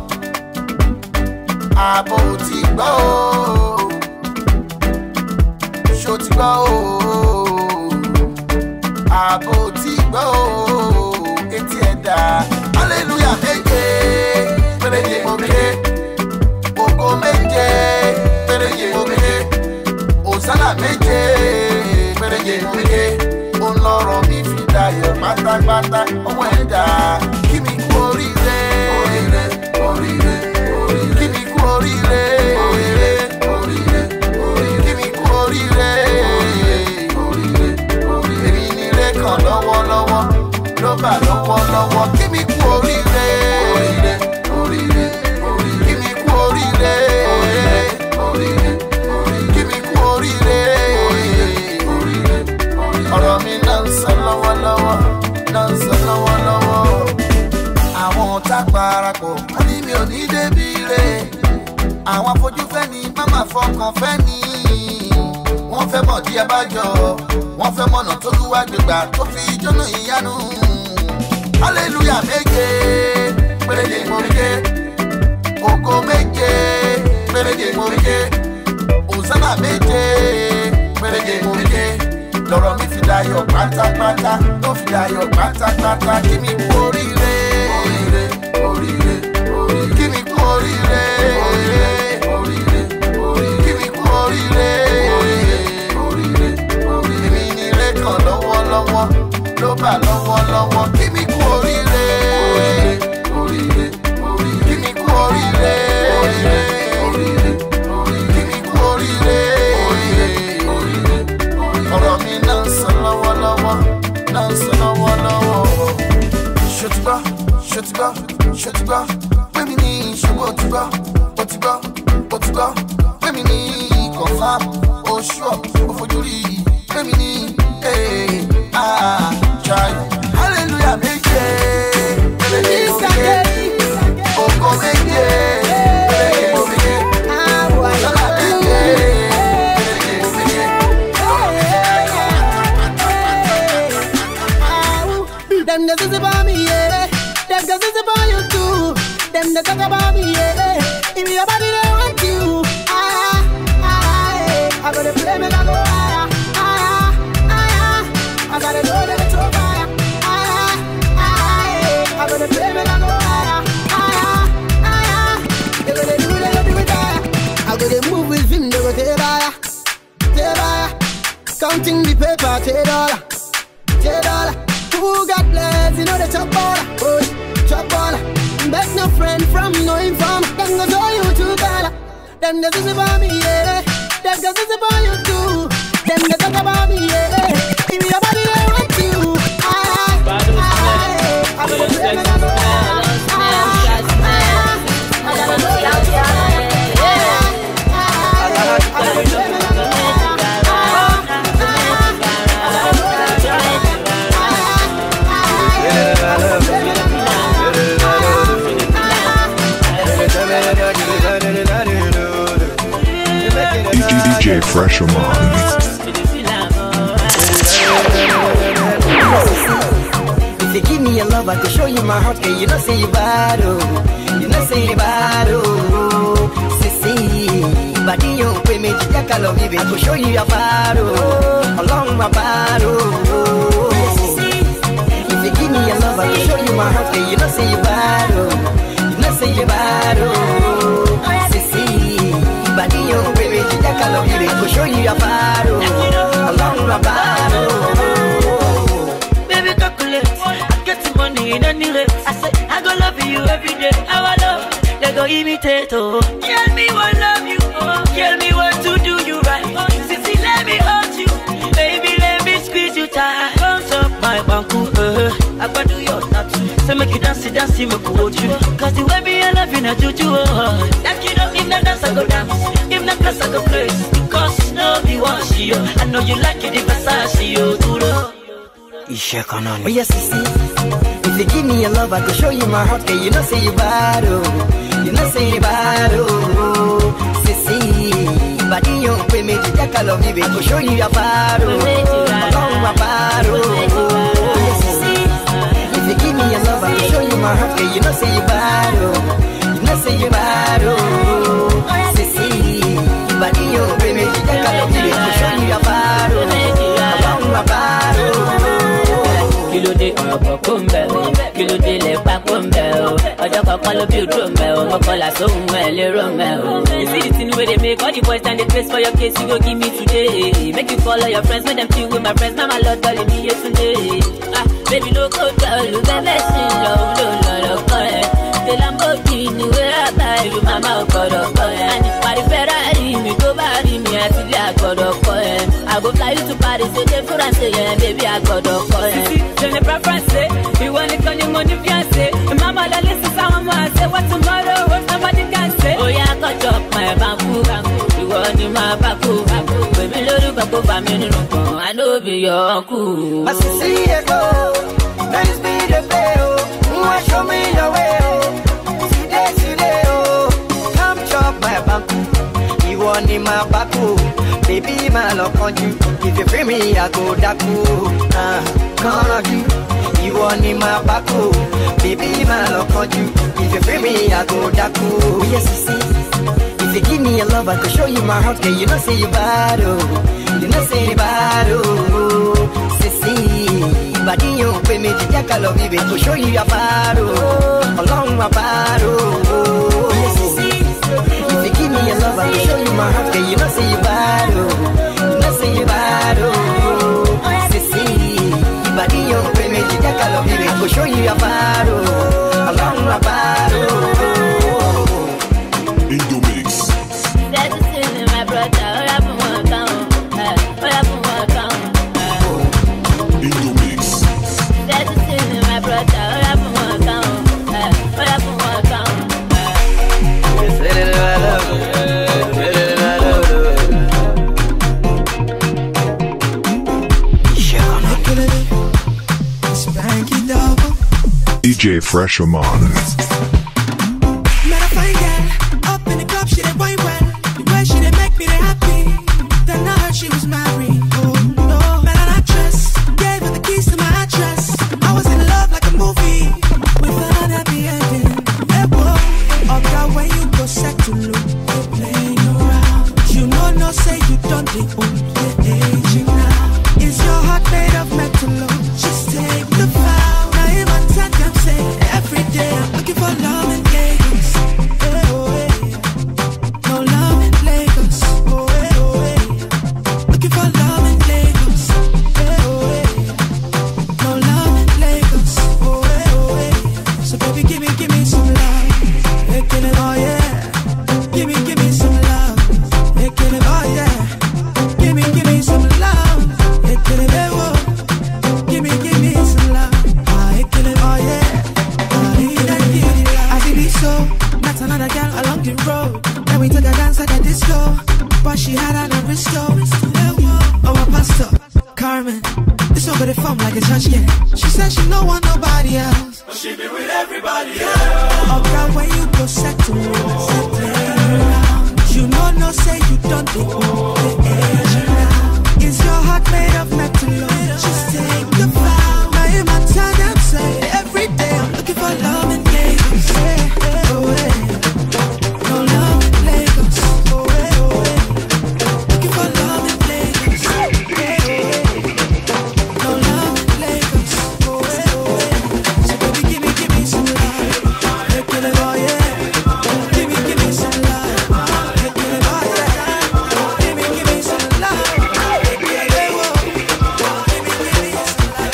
Abo ti gbọ́ o, ṣó ti gbọ́ o, abo ti gbọ́ o, etí ẹ̀dá. Hallelujah méje, péréje mo ké, ògo méje, péréje mo ké, òsánà méje, péréje mo ké, ọlọ́run mi fi dayọ̀ pátápátá, ọmọ ẹ̀dá, kí mi kú oríire, oríire, oríire. Oríire, oríire, oríire, oríire, kí mi kú oríire, oríire, oríire, èmi ni ire kan lọ́wọ́lọ́wọ́, ló bá lọ́wọ́lọ́wọ́, kí mi kú oríire, oríire, oríire, oríire, kí mi kú oríire, oríire, oríire, oríire, kí mi kú oríire, oríire, oríire, ọ̀rọ̀ mi náà ń sọ lọ́wọ́lọ́wọ́, náà ń sọ lọ́wọ́lọ́wọ́, àwọn tá parapọ̀, wọ́n ní mi ò ní débi rẹ̀. Àwọn afojúfẹ́ ni máma fọkàn fẹ́ ni wọ́n fẹ́ mọ̀ díẹ̀ bá jọ wọ́n fẹ́ mọ̀nà tó lúwa gbégbá tó fi jóná ìyanu. Hallelujah méje péréje mo ké ògo méje péréje mo ké òsánà méje péréje mo ké lọ́rọ̀ mi fi dayọ̀ pátápátá tó fi dayọ̀ pátápátá kí mi kú oríire oríire oríire oríire kí mi kú oríire oríire. Ló bá lọ́wọ́lọ́wọ́ kí mi kú oríire, oríire, oríire, kí mi kú oríire, oríire, oríire, kí mi kú oríire, oríire, oríire, ọ̀rọ̀ mi náà ń sọ lọ́wọ́lọ́wọ́, náà ń sọ lọ́wọ́lọ́wọ́. Ṣòtúgbọ́, ṣòtúgbọ́, ṣòtúgbọ́, pé mi ní ìṣòwò òtúgbọ́, òtúgbọ́, òtúgbọ́, pé mi ní confirm, oṣù òfojúrí, pé mi ní ee. Ah, try. Hallelujah, méje, péréje mo ké, ògo méje, Them the this about me, yeah. Them the this about you too. Them the talk about me, yeah. If your body they want you, ah, ah, I gotta play me, I go higher, ah, ah, I gotta know that it's on fire, ah, ah, I gotta play me, I go higher, ah, ah, they gonna do, they gonna do it higher. I gotta move with him, they go take higher, take higher. Counting the paper, take dollar, take dollar. Who got blessed, you know the chop baller, oh, chop baller. Beg no friend from no inform. Them go show you two dollar. Them go this about me, yeah. Them go this about you too. Them go talk about me, yeah. Give me your body, they want you. I, I, I, I go play me, I go D J Fresh Amon. If you give me your love, I can show you my heart. Can you not say you bad, oh? You not say you bad, oh? Sissy, but you pay me to take a love, baby. I can show you your bad, oh? Along my bad, oh? If you give me your love, I can show you my heart. Can you not say you bad, oh? You not say you bad, oh? Sissy, but you pay me to take a love, baby. I can show you your bad, oh? Along my bad, oh? Baby, calculate. I get the money in any rate. I say, I go love you every day. Our love, they go imitate, oh. Tell me what love you, oh. Tell me what to do you right. Sissy, let me hold you. Baby, let me squeeze you tight. Bounce up my banku, uh. I go do your tattoo. So make you dance, dance, make you hold you. Cause the way me I love you, not juju, oh. Like you know, if not dance, I go dance. If not class, I go place. Because no be one, she, oh. I know you like it, the Versace, oh. Duro. Oh yes, you see. If you give me your love, I can show you my heart. Can you not say you bad, oh? You not say you bad, oh? Sissy, but you pay me to take a love, baby. I can show you your bad, oh? Along my bad, oh? Yes, you see. If you give me your love, I can show you my heart. Can you not say you bad, oh? You not say you bad, oh? Sissy, but you pay me to take a love, baby. I can show you your bad, oh? Along my bad, oh? Kilo de ọ̀pọ̀ kó ń bẹ̀ o, kilo de lè pa kó ń bẹ̀ o. Ọjọ́ kọ̀ọ̀kan ló bí ojú mẹ́ o, mọ́kànlá sóhun ẹ̀ lérò mẹ́ o. You see the thing wey dey make all the boys stand dey trace for your case, you go give me today. Make you call all your friends, make them chill with my friends, now my lord calling me yesterday. Ah, baby no go down, you get blessing, love, love, love, love, ẹ̀. The Lamborghini wey I buy you, mama ọ̀gbọ̀dọ̀ kọ́ ẹ̀. And if I Ferrari mi tó bá rí mi, àti ilé àgbọ̀dọ̀ kọ́ ẹ̀. I go fly you to Paris, say dey France, yeah, baby àgbọ̀dọ̀ kọ́ ẹ̀. Je n'ai pas français, you want to call you mon fiancé. Mama la listen someone want say what tomorrow, what nobody can say. Oh yeah, cut up my bamboo, you want in my baku, baby lori bako family no come, I know be your uncle. But see you go, nice be the play, oh, show me your way, oh, today, today, oh, come chop my bamboo, you want in my baku, baby my love on you, if you free me I go daku, ah. Call of you, you want in my back, oh. Baby, my love on you. If you free me, I go daku. Yes, you see. If you give me your love, I can show you my heart. Can you not say you bad, oh? You not say you bad, oh. Sissy, but you pay me to take a love, baby. I can show you your bad, oh. Along my bad, oh. Yes, you see. If you give me your love, I can show you my heart. Can you not say you bad, oh? You not say you bad, oh. Body you pay me to take a love, baby. I go show you your baro, along my baro. In the mix. That's the thing, my brother. All up in one count, all up in one count. In the mix. That's the thing, my brother. All up in one count, all up in one count. Yes, I love you. D J Fresh Amon. Met a fine girl up in the club, she did wine well. The way she did make me happy. Then I heard she was married. Oh no, met an actress, gave her the keys to my address. I was in love. movie with an unhappy ending. Hey, whoa, up that way you go settle low. You playing around. You know, no say you don't the old, the aging now. Is your heart made of metal? Just take the vow. Now you want to them say every day I'm looking for love in Lagos. Hey, oh, hey. No love in Lagos. Oh, hey, oh, hey. Looking for love in Lagos. Hey, oh, hey. No love in Lagos. Oh, hey, oh, hey. So baby, give me, give me some love. Hey, can it, oh yeah. Give me, give me some love. Hey, can it, oh yeah. Give me, give me some love. Hey, can it, hey, whoa. Give me, give me some love. Ah, hey, can it, oh yeah. Ah, hey, that give it love. I see this so, that's another girl along the road. Then we took a dance at the disco, but she had an aristo. Oh, a pastor, Carmen. This one got it form like a church kid. She said she don't want nobody else, but she be with everybody else. Up that way you go settle, settle around. You know, no say you don't do the age now. Is your heart made of metal? Just take the vow. Now you my time and say every day I'm looking for love in Lagos. Hey, hey, oh, hey. No love in Lagos. Oh, hey, oh, hey. Looking for love in Lagos. Hey, hey, oh, hey. No love in Lagos. Oh, hey, oh, hey. So baby, give me, give me some love. Hey, can it, oh, yeah. Give me, give me some love. Hey, can it, oh, yeah. Give me, give me some love. Hey, can it, oh, give me, give me some love.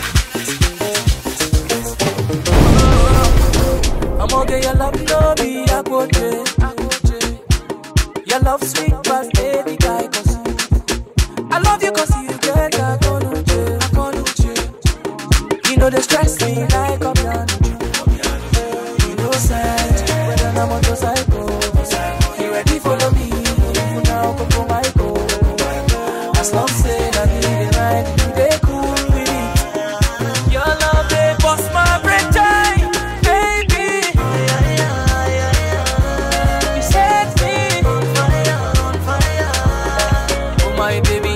I'm okay, your love no be a quote. Your love sweet but baby guy, cause I love you cause you get a conuche, a conuche. You know they stress me like a piano. You know sad, when I'm on the cycle. You ready follow me, you now come for my go. As long as I need it right, you they cool with it. Your love they bust my brain time, baby. You set me on fire, on fire. Oh my baby,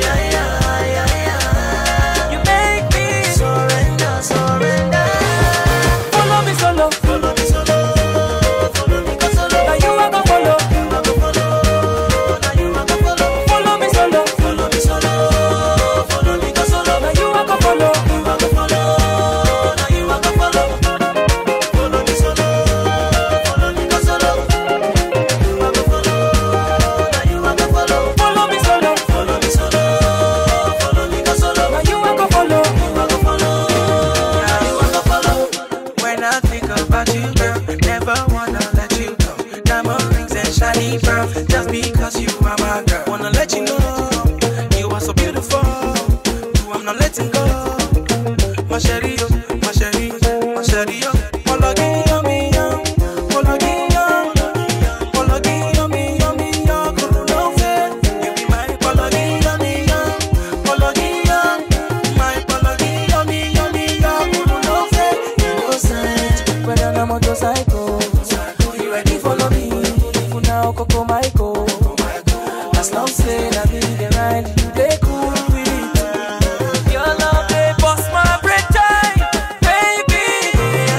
you make me surrender, surrender. Follow me solo, follow me solo, follow me solo. Now you are gonna follow, you are gonna follow. Now you are gonna follow. Follow me solo, follow me solo, follow me solo. Now you are gonna follow, you are gonna follow. Now you are gonna follow. Follow me solo, follow me solo. You are gonna follow. Now you are gonna follow. Follow me solo, follow me solo, follow me solo. Now you are gonna follow, you are gonna follow. Now you are gonna follow. When I think about you, girl, never wanna let you go. Diamond rings and shiny pearls, just because you are my girl. Wanna let you know, you are so beautiful. You I'm not letting go. My sherry, my sherry, my sherry, Polagi, yummy, yum, Polagi, yum, Polagi, yummy, yummy, yum, Kurunofe. You be my Polagi, yummy, yum, Polagi, yum, my Polagi, yummy, yummy, yum, Kurunofe. You know sad, when I'm on motorcycle. You ready follow me? For now, Coco Michael. As long as I be the ride, you they cool with it. Your love they bust my brain time, baby.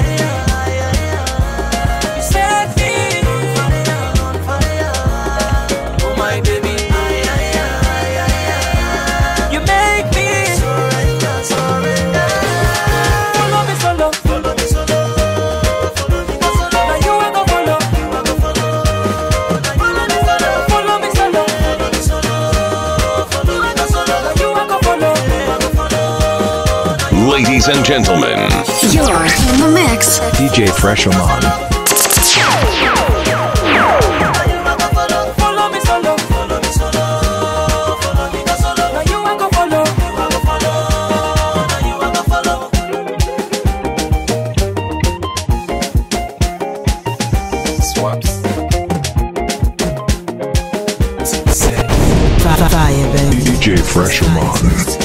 You set me on fire, oh my baby. You make me surrender, surrender. Follow me solo, follow me solo, follow me solo. Now you are gonna follow, you are gonna follow. Follow me solo, follow me solo, follow me solo, follow me solo. Now you are gonna follow, you are gonna follow. Ladies and gentlemen, You're in the mix. D J Fresh Amon. Follow me solo, follow me solo, follow me solo. Now you are gonna follow, you are gonna follow. Now you are gonna follow. Swaps. D J Fresh Amon.